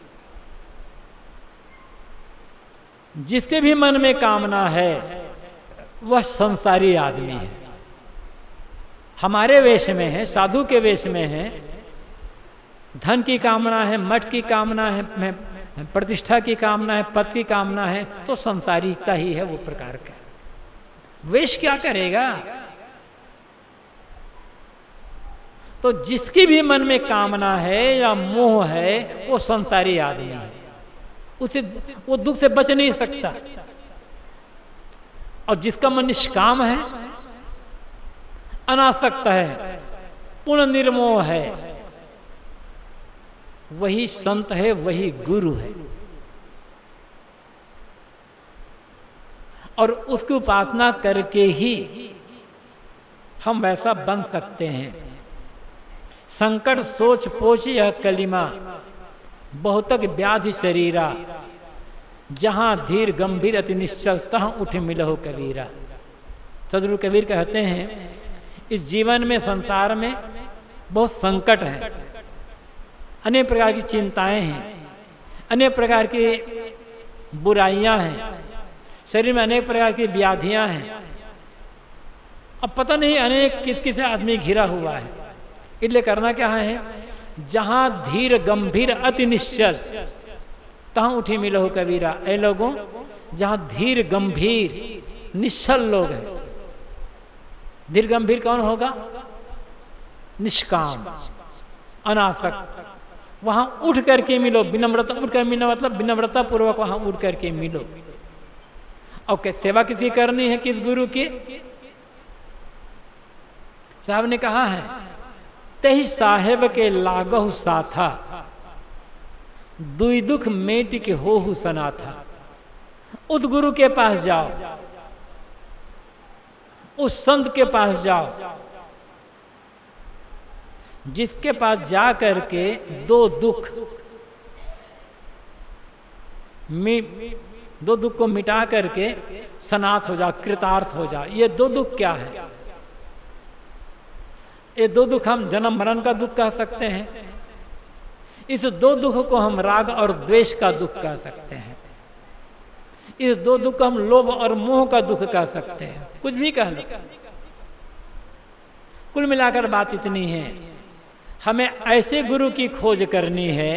जिसके भी मन में कामना है वह संसारी आदमी है। हमारे वेश में है, साधु के वेश में है, धन की कामना है, मठ की कामना है, प्रतिष्ठा की कामना है, पद की कामना है, तो संसारिकता ही है वो प्रकार का। वेश क्या करेगा? तो जिसकी भी मन में कामना है या मोह है वो संसारी आदमी है, उसे वो दुख से बच नहीं सकता। और जिसका मन निष्काम है, अनासक्त है, पूर्ण निर्मोह है, वही संत है, वही गुरु है। और उसकी उपासना करके ही हम वैसा बन सकते हैं। संकट सोच पोच यह कलिमा, बहुतक व्याधि शरीरा, जहां धीर गंभीर अति निश्चल तहाँ उठ मिलहो कबीरा। सदगुरु कबीर कहते हैं इस जीवन में, संसार में बहुत संकट है, अनेक प्रकार की चिंताएं हैं, अनेक प्रकार की बुराइयां हैं, शरीर में अनेक प्रकार की व्याधियां हैं। अब पता नहीं अनेक किस किस आदमी घिरा हुआ है। इसलिए करना क्या है? जहां धीर गंभीर अति निश्चल तहाँ उठी मिलो कबीरा। ऐ लोगों, जहां धीर गंभीर निश्चल लोग हैं। धीर गंभीर कौन होगा? निष्काम, अनासक्त। वहां उठ करके मिलो, विनम्रता उठ कर मिलो, मतलब विनम्रता पूर्वक वहां उठ करके मिलो। और क्या सेवा किसी करनी है? किस गुरु की? साहब ने कहा है, तही साहेब के लागहु साथा, दुई दुख मेट के होहु सनाथा। उस गुरु के पास जाओ, उस संत के पास जाओ, जिसके पास जा करके दो दुख दो दुख को मिटा करके सनाथ हो जाओ, कृतार्थ हो जाओ। ये दो दुख क्या है? ये दो दुख हम जन्म मरण का दुख कह सकते हैं। इस दो दुख को हम राग और द्वेष का दुख कह सकते हैं। इस दो दुख को हम लोभ और मोह का दुख कह सकते हैं। कुछ भी कह लो, कुल मिलाकर बात इतनी है, हमें ऐसे गुरु की खोज करनी है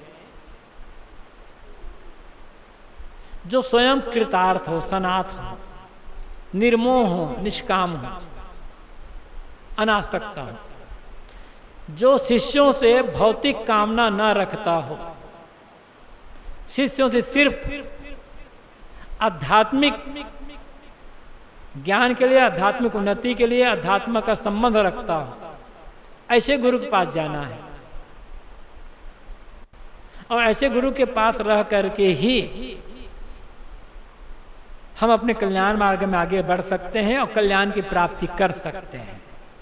जो स्वयं कृतार्थ हो, सनाथ हो, निर्मोह हो, निष्काम हो, अनासक्त हो, जो शिष्यों से भौतिक कामना न रखता हो, शिष्यों से सिर्फ आध्यात्मिक ज्ञान के लिए, आध्यात्मिक उन्नति के लिए अध्यात्म का संबंध रखता हो, ऐसे गुरु के पास जाना है। और ऐसे गुरु के पास रह करके ही हम अपने कल्याण मार्ग में आगे बढ़ सकते हैं और कल्याण की प्राप्ति कर सकते हैं।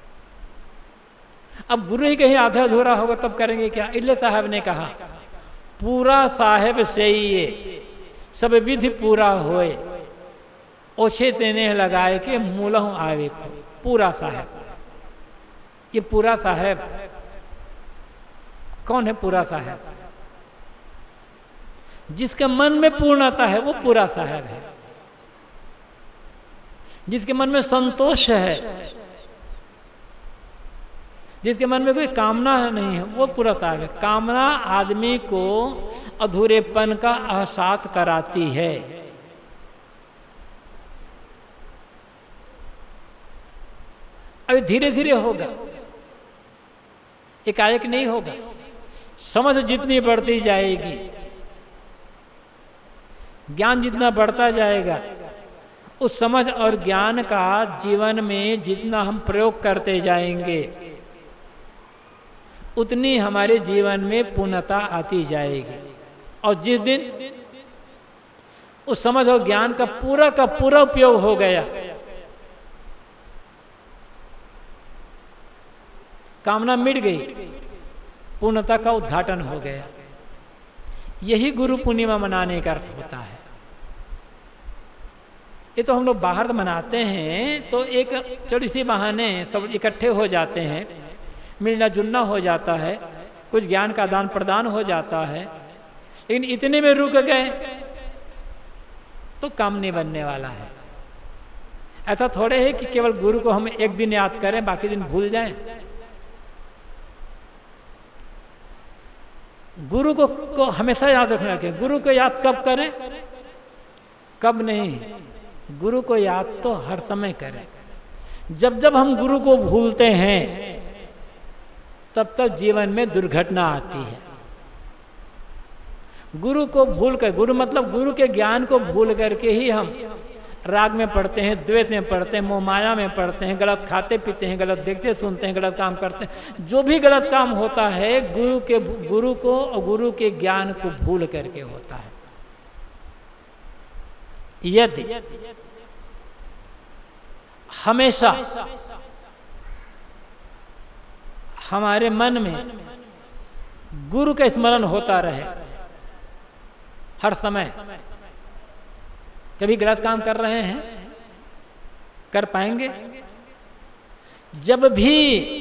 अब गुरु ही कहीं आधा अधूरा होगा तब करेंगे क्या? इसलिए साहब ने कहा, पूरा साहेब से ये सब विधि पूरा होए, ओछे तेने लगाए के मूलहु आवे को। पूरा साहेब, ये पूरा साहेब कौन है? पूरा साहेब जिसके मन में पूर्णता है वो पूरा साहेब है। जिसके मन में संतोष है, जिसके मन में कोई कामना नहीं है, वो पूरा साहेब है। कामना आदमी को अधूरेपन का एहसास कराती है। अभी धीरे धीरे होगा, एकाएक नहीं होगा। समझ जितनी बढ़ती जाएगी, ज्ञान जितना बढ़ता जाएगा, उस समझ और ज्ञान का जीवन में जितना हम प्रयोग करते जाएंगे, उतनी हमारे जीवन में पूर्णता आती जाएगी। और जिस दिन उस समझ और ज्ञान का पूरा का पूरा उपयोग हो गया, कामना मिट गई, पूर्णता का उद्घाटन हो गया। यही गुरु पूर्णिमा मनाने का अर्थ होता है। ये तो हम लोग बाहर मनाते हैं तो एक छोटी सी बहाने सब इकट्ठे हो जाते हैं, मिलना जुलना हो जाता है, कुछ ज्ञान का आदान प्रदान हो जाता है, लेकिन इतने में रुक गए तो काम नहीं बनने वाला है। ऐसा थोड़े है कि केवल गुरु को हम एक दिन याद करें बाकी दिन भूल जाएं। गुरु को, को हमेशा याद रखना चाहिए। गुरु को याद कब करें, कब नहीं, गुरु को याद तो हर समय करें। जब जब हम गुरु को भूलते हैं तब तक जीवन में दुर्घटना आती है। गुरु को भूल कर, गुरु मतलब गुरु के ज्ञान को भूल करके ही हम राग में पड़ते हैं, द्वेष में पड़ते हैं, मोह माया में पड़ते हैं, गलत खाते पीते हैं, गलत देखते सुनते हैं, गलत काम करते हैं। जो भी गलत काम होता है गुरु के गुरु को और गुरु के ज्ञान को भूल करके होता है। यदि हमेशा हमारे मन में गुरु का स्मरण होता रहे हर समय, कभी गलत काम कर रहे हैं, कर पाएंगे? जब भी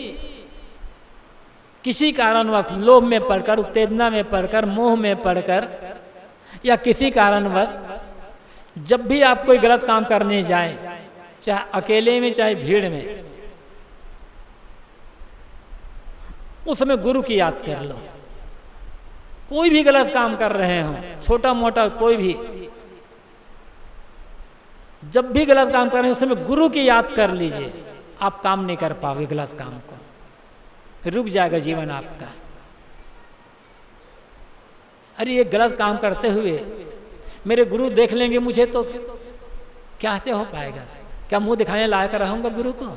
किसी कारणवश लोभ में पड़कर, उत्तेजना में पड़कर, मोह में पड़कर या किसी कारणवश जब भी आप कोई गलत काम करने जाएं, चाहे अकेले में चाहे भीड़ में, उस समय गुरु की याद कर लो। कोई भी गलत काम कर रहे हो, छोटा मोटा कोई भी, जब भी गलत काम कर रहे हैं उस समय गुरु की याद कर लीजिए। आप काम नहीं कर पाओगे गलत काम को, रुक जाएगा जीवन आपका। अरे ये गलत काम करते हुए मेरे गुरु देख लेंगे मुझे तो क्या से हो पाएगा? क्या मुंह दिखाने लायक रहूंगा गुरु को?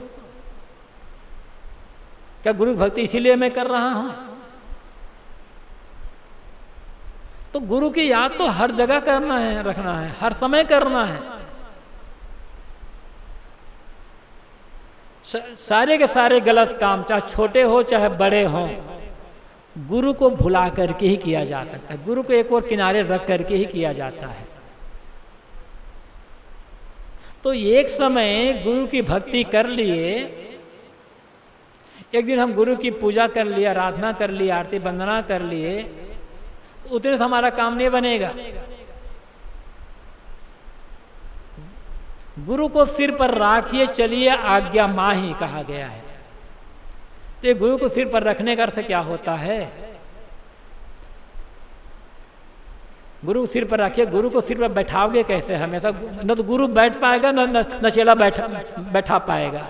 क्या गुरु भक्ति इसीलिए मैं कर रहा हूं? तो गुरु की याद तो हर जगह करना है, रखना है, हर समय करना है। सारे के सारे गलत काम, चाहे छोटे हो चाहे बड़े हों, गुरु को भुला करके ही किया जा सकता है। गुरु को एक और किनारे रख करके ही किया जाता है। तो एक समय गुरु की भक्ति कर लिए, एक दिन हम गुरु की पूजा कर लिए, आराधना कर लिए, आरती वंदना कर लिए, उतने से हमारा काम नहीं बनेगा। गुरु को सिर पर राखिए चलिए आज्ञा माही कहा गया है। तो ये गुरु को सिर पर रखने का अर्थ क्या होता है? गुरु सिर पर रखिए, गुरु को सिर पर बैठाओगे कैसे? हमेशा न तो गुरु बैठ पाएगा न न चेला बैठा बैठा पाएगा।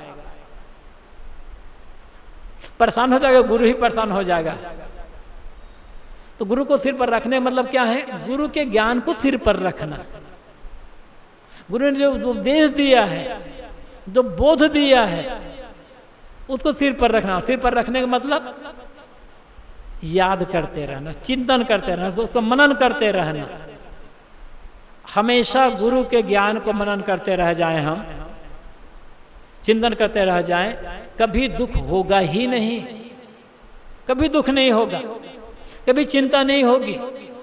परेशान हो जाएगा, गुरु ही परेशान हो जाएगा। तो गुरु को सिर पर रखने का मतलब क्या है? गुरु के ज्ञान को सिर पर रखना। गुरु ने जो उपदेश दिया है, जो बोध दिया है, उसको सिर पर रखना। सिर पर रखने का मतलब याद करते रहना, चिंतन करते रहना, उसको मनन करते रहना। हमेशा गुरु के ज्ञान को मनन करते रह जाएं, हम चिंतन करते रह जाएं, कभी दुख होगा ही नहीं, कभी दुख नहीं होगा, कभी चिंता नहीं होगी।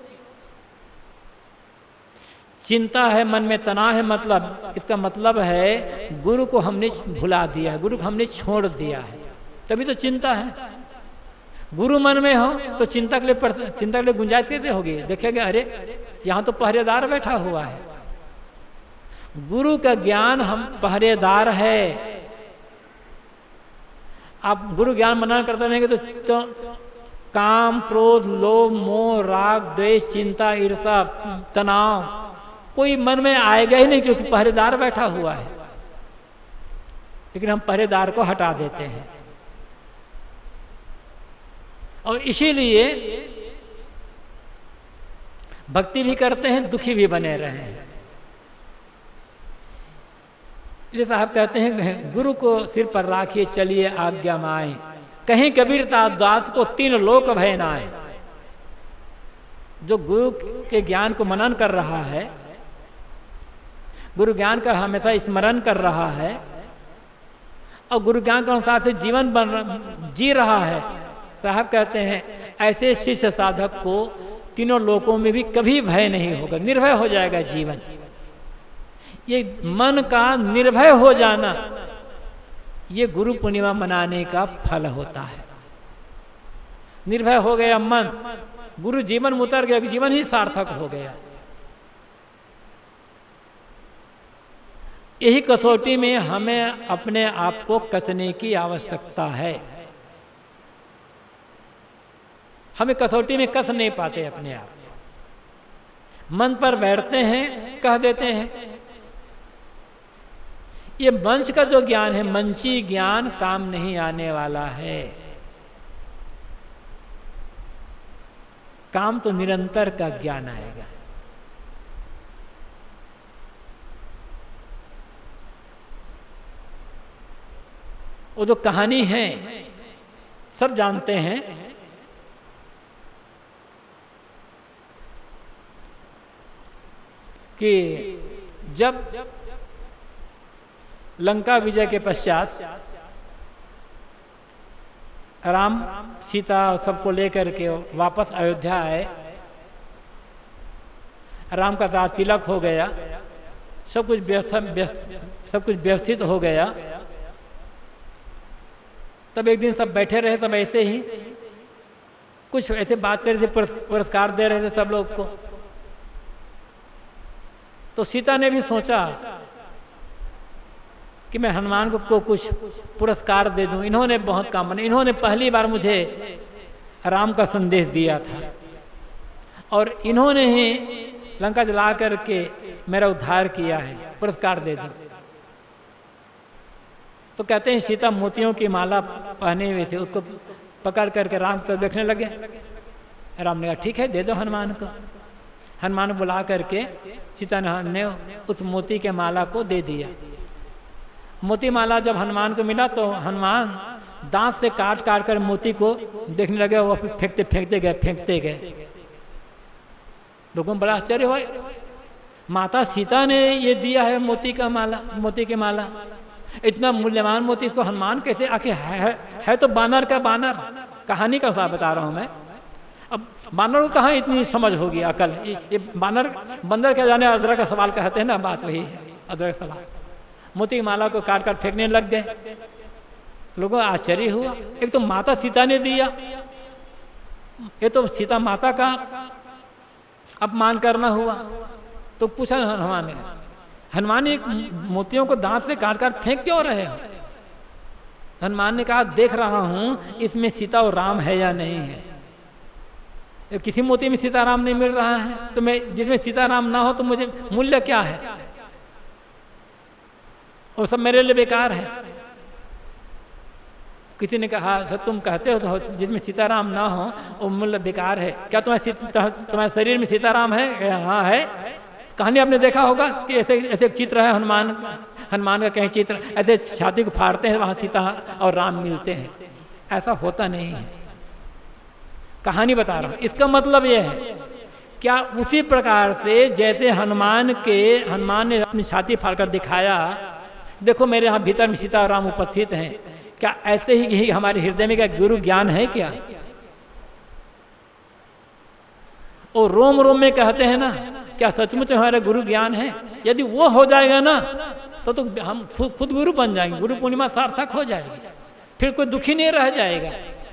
चिंता है, मन में तनाव है, मतलब इसका मतलब है गुरु को हमने भुला दिया है, गुरु को हमने छोड़ दिया है, तभी तो चिंता है। गुरु मन में हो तो चिंता के लिए चिंता के लिए गुंजाइश कैसे होगी? देखेंगे अरे यहाँ तो पहरेदार बैठा हुआ है। गुरु का ज्ञान हम पहरेदार है। आप गुरु ज्ञान मनन करते रहेंगे तो, तो काम, क्रोध, लोभ, मोह, राग, द्वेष, चिंता, ईर्ष्या, तनाव कोई मन में आएगा ही नहीं, क्योंकि पहरेदार बैठा हुआ है। लेकिन हम पहरेदार को हटा देते हैं और इसीलिए भक्ति भी करते हैं, दुखी भी बने रहे हैं। इसलिए साहब कहते हैं गुरु को सिर पर राखिए चलिए आज्ञा माए, कहीं कबीर दास को तीन लोक भय न आए। जो गुरु के ज्ञान को मनन कर रहा है, गुरु ज्ञान का हमेशा स्मरण कर रहा है और गुरु ज्ञान के अनुसार से जीवन बन जी रहा है, साहब कहते हैं ऐसे शिष्य साधक को तीनों लोकों में भी कभी भय नहीं होगा, निर्भय हो जाएगा जीवन। ये मन का निर्भय हो जाना, ये गुरु पूर्णिमा मनाने का फल होता है। निर्भय हो गया मन, गुरु जीवन में उतर गया, जीवन ही सार्थक हो गया। यही कसौटी में हमें अपने आप को कसने की आवश्यकता है। हमें कसौटी में कस नहीं पाते अपने आप, मन पर बैठते हैं, कह देते हैं। ये मंच का जो ज्ञान है, मंची ज्ञान काम नहीं आने वाला है। काम तो निरंतर का ज्ञान आएगा। वो जो कहानी है सब जानते हैं, कि जब लंका विजय के पश्चात राम सीता सबको लेकर के वापस अयोध्या आए, राम का दांत तिलक हो गया, सब कुछ व्यवस्था सब कुछ व्यवस्थित हो गया। तब एक दिन सब बैठे रहे, तब ऐसे ही कुछ ऐसे बात कर रहे थे, पुरस्कार दे रहे थे सब लोग को। तो सीता ने भी सोचा कि मैं हनुमान को, को कुछ पुरस्कार दे दूं। इन्होंने बहुत काम बने, इन्होंने पहली बार मुझे राम का संदेश दिया था और इन्होंने ही लंका जला करके मेरा उद्धार किया है, पुरस्कार दे दूं। तो कहते हैं सीता मोतियों की माला पहने हुए थे, उसको पकड़ करके राम को देखने लगे। राम ने कहा ठीक है, दे दो हनुमान को। हनुमान बुला करके सीता ने उस मोती के माला को दे दिया। मोती माला जब हनुमान को मिला तो हनुमान दांत से काट काट कर मोती को देखने लगे, वो फिर फेंकते फेंकते गए फेंकते गए। लोगों को बड़ा आश्चर्य हुआ, माता सीता ने ये दिया है मोती का माला, मोती के माला, इतना मूल्यवान मोती, इसको हनुमान कैसे आके है, है, है तो बानर का बानर, कहानी का साथ बता रहा हूँ मैं। अब बानर को कहाँ इतनी समझ होगी, अकल। ये बानर बंदर क्या जाने, अदरक का सवाल कहते हैं ना, बात वही है, अदरक का सवाल। मोती की माला को काट काट फेंकने लग गए। लोगों को आश्चर्य हुआ, एक तो माता सीता ने दिया, ये तो सीता माता का अपमान करना हुआ। तो पूछा हनुमान ने, हनुमान ने मोतियों को दांत से काट काट फेंक क्यों रहे हो? हनुमान ने कहा देख रहा हूं इसमें सीता और राम है या नहीं है। किसी मोती में सीताराम नहीं मिल रहा है, तो मैं जिसमें सीताराम ना हो तो मुझे मूल्य क्या है? वो सब मेरे लिए बेकार है। किसी ने कहा सर तुम कहते हो तो जिसमें सीताराम ना हो वो मूल्य बेकार है। क्या तुम्हारे तुम्हारे शरीर में सीताराम है? हाँ है। कहानी आपने देखा होगा कि ऐसे ऐसे चित्र है हनुमान हनुमान का, कहीं चित्र ऐसे छाती को फाड़ते हैं, वहाँ सीता और राम मिलते हैं। ऐसा होता नहीं है, कहानी बता रहा हूँ। इसका मतलब यह है, क्या उसी प्रकार से जैसे हनुमान के हनुमान ने अपनी छाती फाड़कर दिखाया, देखो मेरे यहाँ भीतर में सीता और राम उपस्थित हैं, क्या ऐसे ही हमारे हृदय में क्या गुरु ज्ञान है क्या? और रोम रोम में कहते हैं ना, क्या सचमुच हमारा गुरु ज्ञान है? यदि वो हो जाएगा ना तो तो हम खुद खुद गुरु बन जाएंगे, गुरु पूर्णिमा सार्थक हो जाएगी, फिर कोई दुखी नहीं रह जाएगा।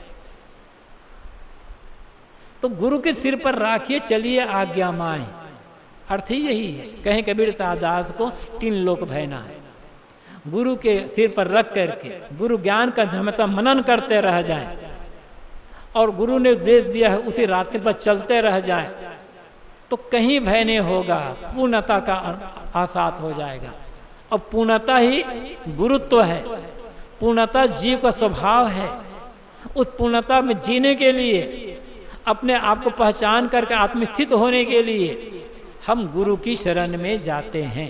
तो गुरु के सिर पर राखिए चलिए आज्ञा माए, अर्थ ही यही है। कहें कबीर दास को तीन लोक भयना है। गुरु के सिर पर रख करके गुरु ज्ञान का हमेशा मनन करते रह जाएं और गुरु ने उपदेश दिया है उसी रास्ते पर चलते रह जाएं, तो कहीं भय नहीं होगा, पूर्णता का आसास हो जाएगा। और पूर्णता ही गुरुत्व है, पूर्णता जीव का स्वभाव है। उस पूर्णता में जीने के लिए, अपने आप को पहचान करके आत्मस्थित होने के लिए हम गुरु की शरण में जाते हैं।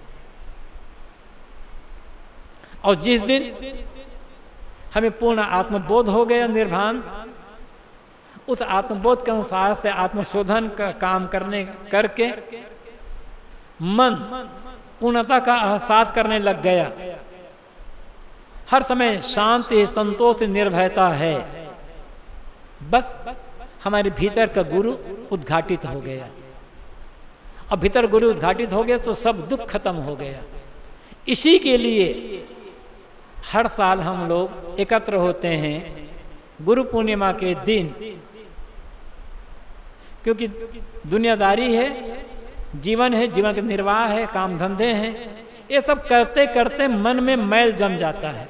और जिस दिन हमें पूर्ण आत्मबोध हो गया, निर्भान, उस आत्मबोध के अनुसार से आत्मशोधन का काम करने करके मन पूर्णता का एहसास करने लग गया। हर समय शांति, संतोष, निर्भयता है। बस हमारे भीतर का गुरु उद्घाटित हो गया। अब भीतर गुरु उद्घाटित हो गया तो सब दुख खत्म हो गया। इसी के लिए हर साल हम लोग एकत्र होते हैं गुरु पूर्णिमा के दिन, क्योंकि दुनियादारी है, जीवन है, जीवन का निर्वाह है, काम धंधे हैं, ये सब करते करते मन में मैल जम जाता है,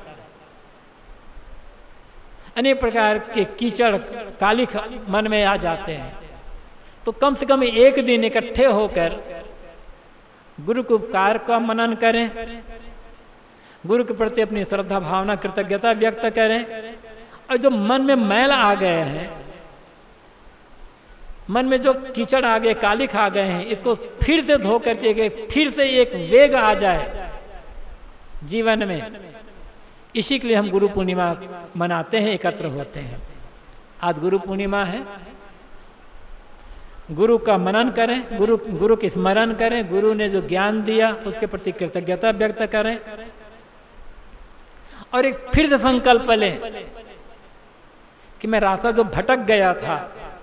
अनेक प्रकार के कीचड़ कालिख मन में आ जाते हैं। तो कम से कम एक दिन इकट्ठे होकर गुरु के उपकार का मनन करें, गुरु के प्रति अपनी श्रद्धा भावना कृतज्ञता व्यक्त करें, और जो मन में मैल आ गए हैं, मन में जो कीचड़ आ गए, कालिख आ गए हैं, इसको फिर से धो करके फिर से एक वेग आ जाए जीवन में। इसी के लिए हम गुरु पूर्णिमा मनाते हैं, एकत्र होते हैं। आज गुरु पूर्णिमा है, गुरु का मनन करें, गुरु गुरु की स्मरण करें, गुरु ने जो ज्ञान दिया उसके प्रति कृतज्ञता व्यक्त करें, और एक फिर से संकल्प लें कि मैं रास्ता जो भटक गया था,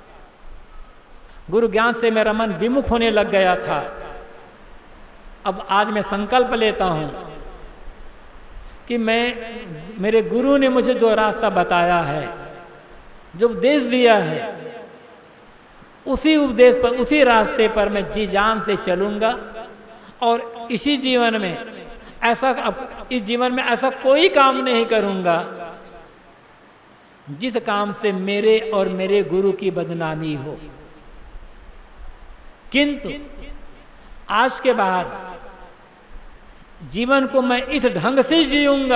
गुरु ज्ञान से मेरा मन विमुख होने लग गया था, अब आज मैं संकल्प लेता हूं कि मैं, मेरे गुरु ने मुझे जो रास्ता बताया है, जो उपदेश दिया है, उसी उपदेश पर, उसी रास्ते पर मैं जी जान से चलूंगा, और इसी जीवन में ऐसा, अब इस जीवन में ऐसा कोई काम नहीं करूंगा जिस काम से मेरे और मेरे गुरु की बदनामी हो। किंतु आज के बाद जीवन को मैं इस ढंग से जीऊंगा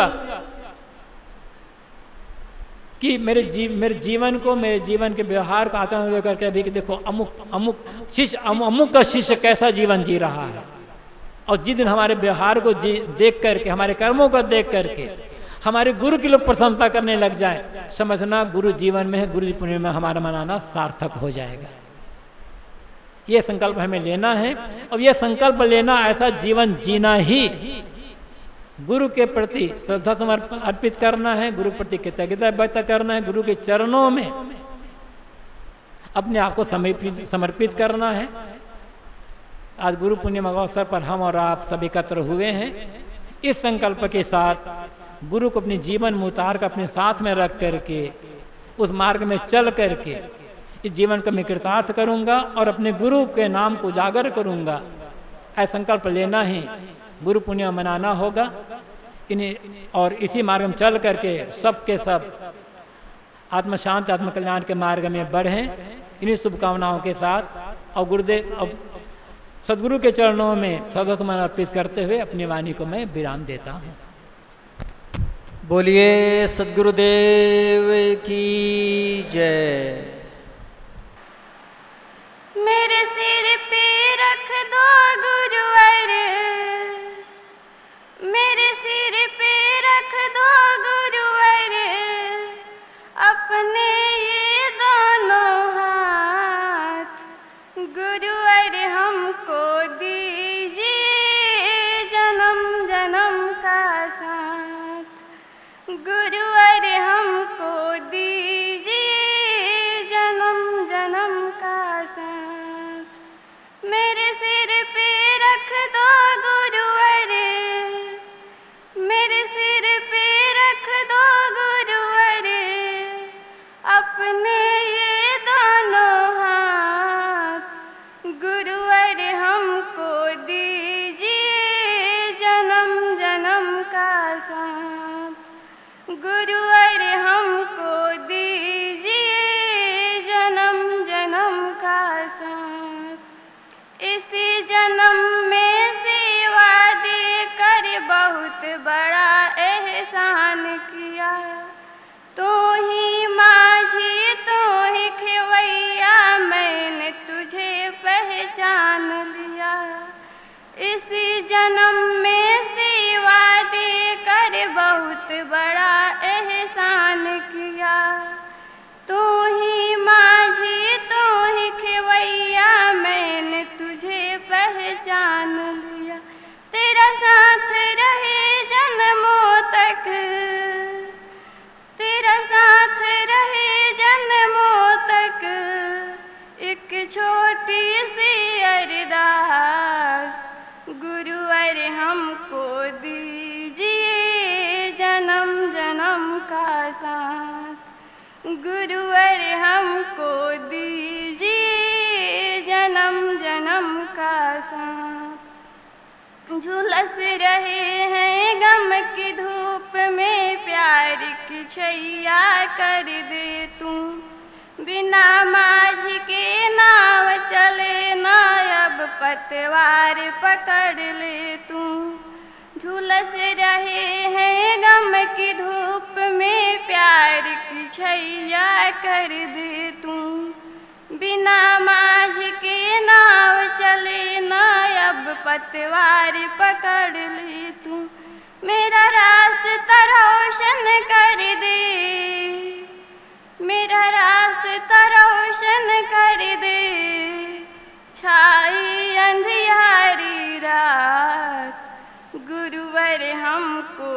कि मेरे जी मेरे जीवन को, मेरे जीवन के व्यवहार को आत्मा में करके अभी कि देखो अमुक अमुक शिष्य अमुक का शिष्य कैसा जीवन जी रहा है, और जिस दिन हमारे व्यवहार को जी देख करके, हमारे कर्मों को देख करके हमारे गुरु की लोग प्रशंसा करने लग जाए, समझना गुरु जीवन में है, गुरु जी पुण्य में हमारा मनाना सार्थक हो जाएगा। ये संकल्प हमें लेना है, और यह संकल्प लेना, ऐसा जीवन जीना ही गुरु के प्रति श्रद्धा समर्पण अर्पित करना है, गुरु के प्रति कृतज्ञता व्यक्त करना है, गुरु के चरणों में अपने आप को समर्पित समर्पित करना है। आज गुरु पूर्णिमा के अवसर पर हम और आप सब एकत्र हुए हैं, इस संकल्प के साथ गुरु को अपने जीवन में उतार कर अपने साथ में रख करके उस मार्ग में चल करके इस जीवन को मैं कृतार्थ करूंगा और अपने गुरु के नाम को उजागर करूंगा। ऐसा संकल्प लेना ही गुरु पूर्णिमा मनाना होगा। इन्हें और इसी मार्ग में चल करके सब के सब आत्मशांति आत्मकल्याण के मार्ग में बढ़ें, इन्हीं शुभकामनाओं के साथ। और गुरुदेव, अब सदगुरु के चरणों में सदा समर्पित करते हुए अपनी वाणी को मैं विराम देता हूँ। बोलिए सदगुरुदेव की जय। मेरे सिर पे रख दो गुरुवर, मेरे सिर पे रख दो गुरुवर, अपने ये दोनों हाथ, गुरुवर हमको दीजिए जन्म जन्म का साथ, गुरुवर हमको दीजिए जन्म जन्म का साथ। मेरे सिर पे रख दो गुरुवर, मेरे सिर पे रख दो गुरुवर, अपने ये दोनों हाथ, गुरुवर हमको दीजिए जन्म जन्म का साथ, गुरुवर हमको दीजिए जन्म जन्म का साथ। इसी जन्म में सेवा देकर बहुत बड़ा एहसान किया, तू ही माझी तू ही खेवैया, मैंने तुझे पहचान लिया। इसी जन्म में सेवा देकर बहुत बड़ा एहसान किया, तू ही माझी तू ही खेवैया, मैंने तुझे पहचान लिया। तेरा साथ रहे जन्मों तक, तेरा साथ रहे जन्मों तक, एक छोटी सी अरदास, गुरुवर हमको दीजिए जन्म जन्म का साथ, गुरुवर हमको दीजिए जन्म जन्म का साथ। झुलस रहे हैं गम की धूप में, प्यार की छैया कर दे तू। बिना माझ के नाव चले ना, अब पतवार पकड़ ले तू। झुलस रहे हैं गम की धूप में, प्यार की छैया कर दे तू। बिना माझ के नाव चले ना, अब पतवार पकड़ ले तू। मेरा रास्ता रोशन कर दे, मेरा रास्ता रोशन कर दे। छाई अंधियारी रात, गुरुवर हमको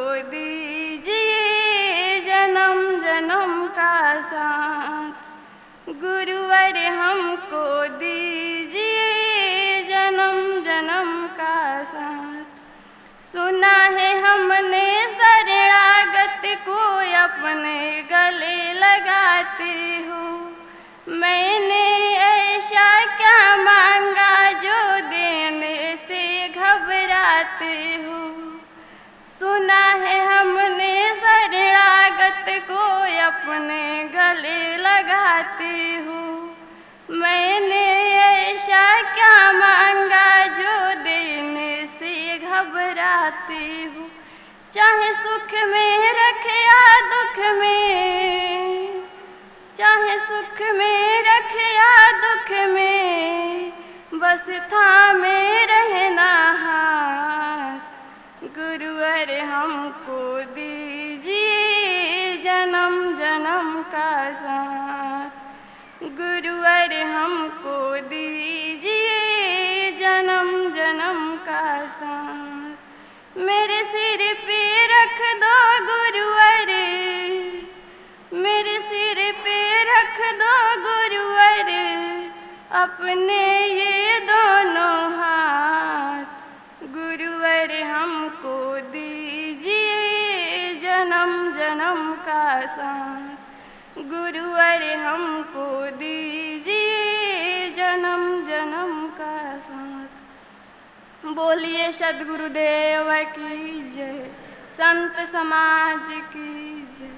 दीजिए जन्म जन्म का साथ। गुरुवर हमको दीजिए जन्म जन्म का साथ। सुना है हमने शरणागत को अपने गले लगाते हो, मैंने ऐसा क्या मांगा जो देने से घबराते हो। सुना है हमने शरणागत को अपने गले लगाते हो, मैंने ऐसा क्या मांगा जो देने से घबराते हो। चाहे सुख में रखे या दुख में, चाहे सुख में रखे या दुख में, बस थामे रहना हाथ। गुरुवर हमको दीजिए जन्म जन्म का साथ। गुरुवर हमको दीजिए जन्म जन्म का साथ। मेरे सिर पे रख दो गुरुवर, मेरे सिर पे रख दो गुरुवर, अपने ये दोनों हाथ। गुरुवर हमको दीजिए जन्म जन्म का साथ। गुरुवर हमको दीजिए जन्म जन्म का साथ। बोलिए सद्गुरुदेव की जय, संत समाज की जय।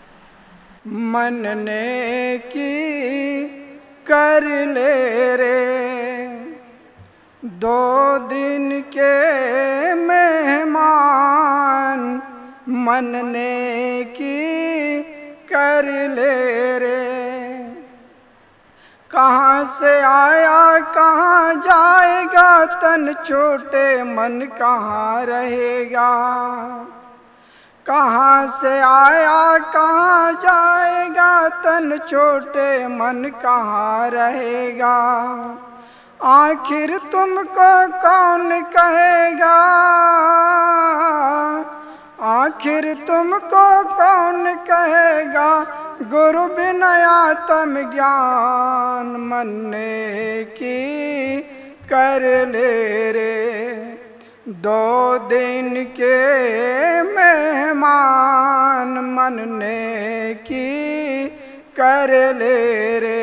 मनने की कर ले रे, दो दिन के मेहमान। मनने की कर ले रे, कहाँ से आया कहाँ जाएगा, तन छोटे मन कहाँ रहेगा। कहाँ से आया कहाँ जाएगा, तन छोटे मन कहाँ रहेगा। आखिर तुमको कौन कहेगा, आखिर तुमको कौन कहेगा, गुरु बिना आत्म ज्ञान। मनने की कर ले रे, दो दिन के मेहमान। मनने की कर ले रे,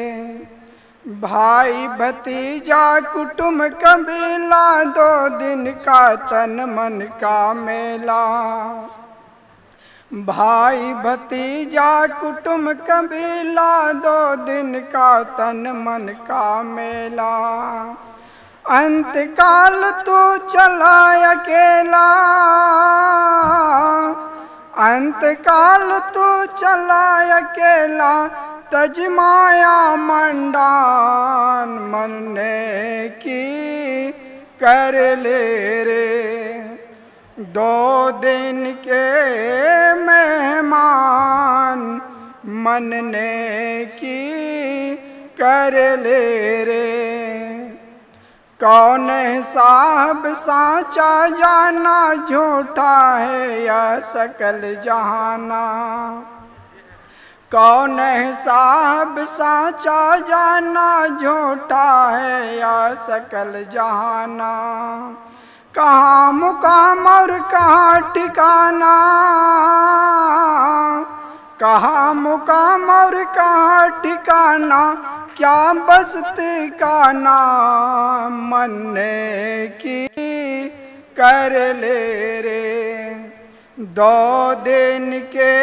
भाई भतीजा कुटुंब कबीला, दो दिन का तन मन का मेला। भाई भतीजा कुटुंब कबीला, दो दिन का तन मन का मेला। अंत काल तू चला अकेला, अंत काल तू चला अकेला, तज माया मंडान। मनने की कर ले रे, दो दिन के मेहमान। मनने की कर ले रे, कौन है साहब साचा जाना, झूठा है या सकल जहाना। कौन है साहब साचा जाना, झूठा है या सकल जहाना। कहाँ मुकाम और कहाँ ठिकाना, कहाँ मुकाम और कहाँ ठिकाना, क्या बस्ती का नाम। मनने की कर ले रे। दो दिन के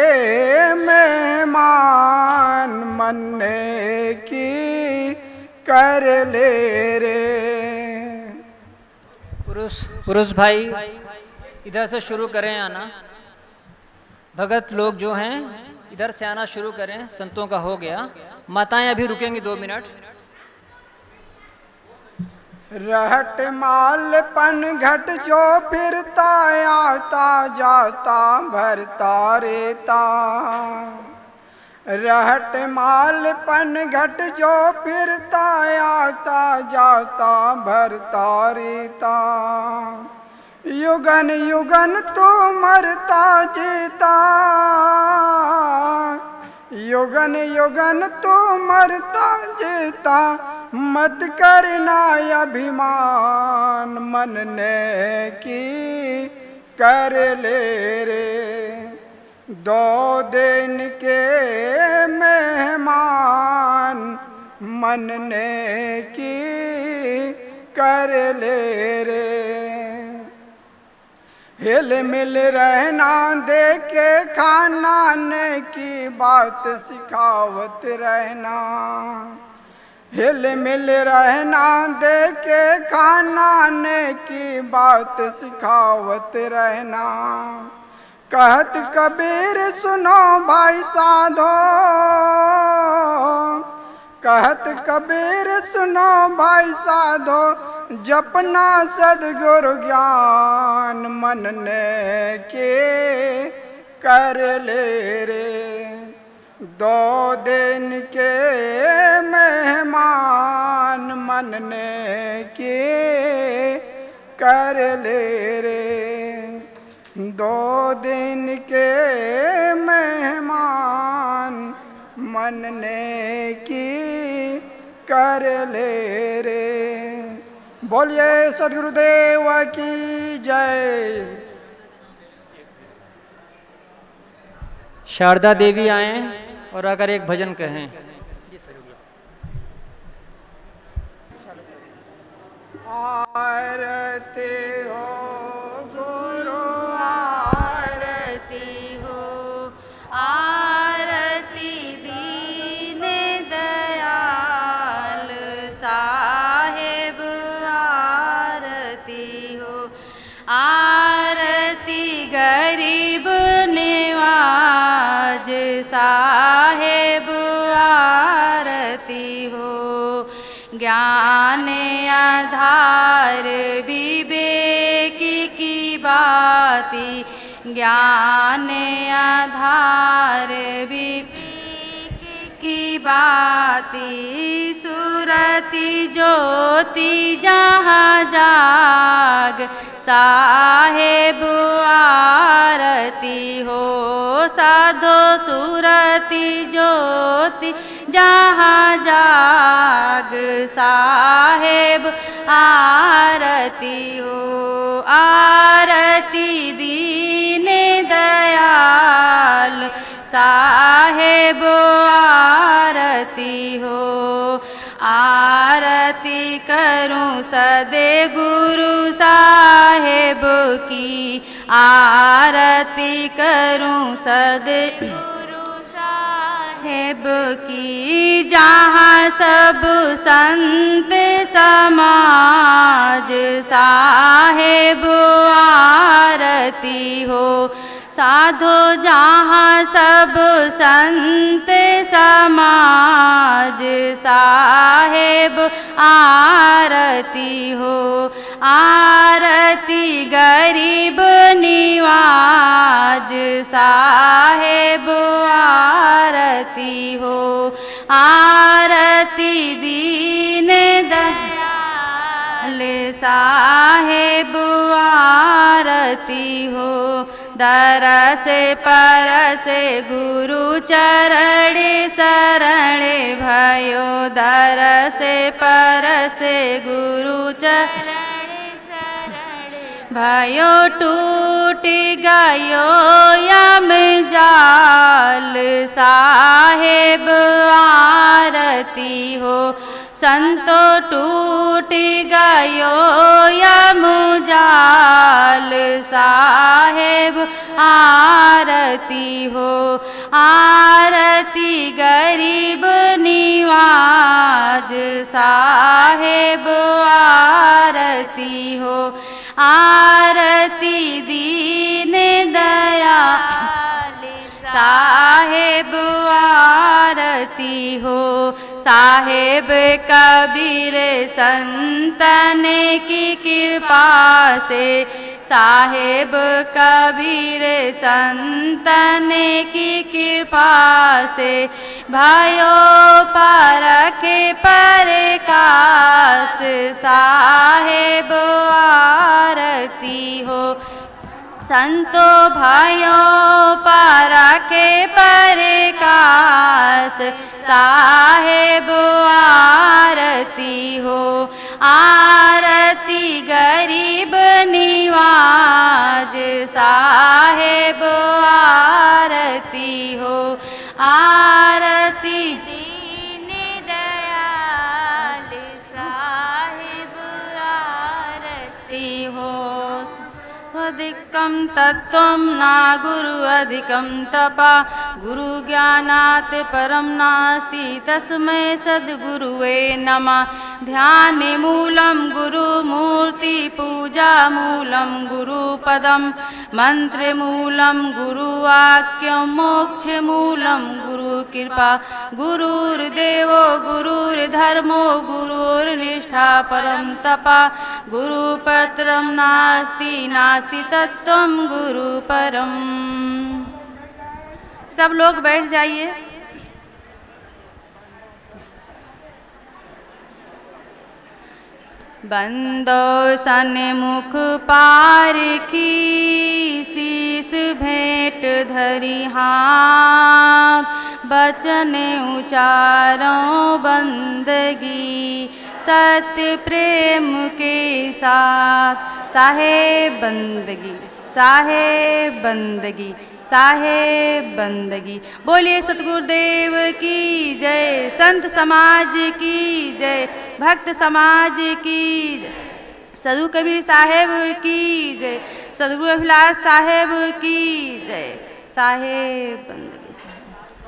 मेहमान मनने की कर ले रे। पुरुष पुरुष भाई इधर से शुरू करें आना। भगत लोग जो हैं इधर से आना शुरू करें। संतों का हो गया। माताएं अभी रुकेंगी दो मिनट। रहट माल पन घट जो फिरता आता जाता भरता रेता। रहट माल पन घट जो फिरता आता जाता भरता रेता। युगन युगन तो मरता जीता। युगन युगन तो मरता जीता। मत करना अभिमान मनने की कर ले रे। दो दिन के मेहमान मनने की कर ले रे। हिल मिल रहना दे के खाना ने की बात सिखावत रहना। हिल मिल रहना दे के खाना ने की बात सिखावत रहना। कहत कबीर सुनो भाई साधो। कहत कबीर सुनो भाई साधो। जपना सदगुरु ज्ञान मनने के कर ले रे। दो दिन के मेहमान मनने के कर ले रे। दो दिन के मेहमान मनने की कर ले रे। बोलिए सद्गुरुदेव की जय। शारदा देवी आए और अगर एक भजन कहें। आरती हो गुरु आरती हो। आरती दीन दयाल साहेब आरती हो। आरती गरीब निवाज साहेब आरती हो। ज्ञान आधार विवेक की बाती। ज्ञान आधार विवेक की बाती। सुरति ज्योति जहाँ जाग साहेब आरती हो। साधो सुरति ज्योति जहाँ जाग साहेब आरती हो। आरती दीन दयाल साहेब आरती हो। आरती करूं सदे गुरु साहेब की। आरती करूं सदे गुरु साहेब की। जहाँ सब संत समाज साहेब आरती हो। साधो जहाँ सब संत समाज साहेब आरती हो। आरती गरीब निवाज साहेब आरती हो। आरती दीन दयाल साहेब आरती हो। दरस परस गुरु चरण शरण भयो। दरस परस गुरु चरण शरण भयो। टूट गयो यम जाल साहेब आरती हो। संतो टूट गयो यम जाल, साहेब आरती हो आरती गरीब निवाज, साहेब आरती हो आरती दीन दयाल, साहेब आरती हो साहेब कबीर संतन की कृपा से, साहेब कबीर संतन की कृपा से भयो परख परकाश, साहेब आरती हो संतो भयो परखे परकाश, साहेब आरती हो आरती गरीब निवाज, साहेब आरती हो आरती दीन दयाल, साहेब आरती हो। अधिकम तत्वम ना गुरु अधिकम तपा, गुरु ज्ञानात् परम नास्ति तस्मै सद्गुरुवे नमः। ध्यान मूलम गुरु मूर्ति, पूजा मूलम गुरु पदम, मंत्र मूलम गुरु वाक्यम, मोक्ष मूलम गुरु कृपा। गुरुर्देवो गुरुर्धर्मो गुरुर्निष्ठा परम तपा, गुरु परतरम नास्ति नास्ति तत्वम गुरु परम। सब लोग बैठ जाइए। बंदो सन्मुख पारखी, शीस भेंट धरि हाथ, बचन उचारो बंदगी सत्य प्रेम के साथ। साहेब बंदगी, साहेब बंदगी, साहेब बंदगी। बोलिए सतगुरुदेव की जय, संत समाज की जय, भक्त समाज की जय, सदगुरु कबीर साहेब की जय, सदगुरु अभिलाष साहेब की जय। साहेब बंदगी।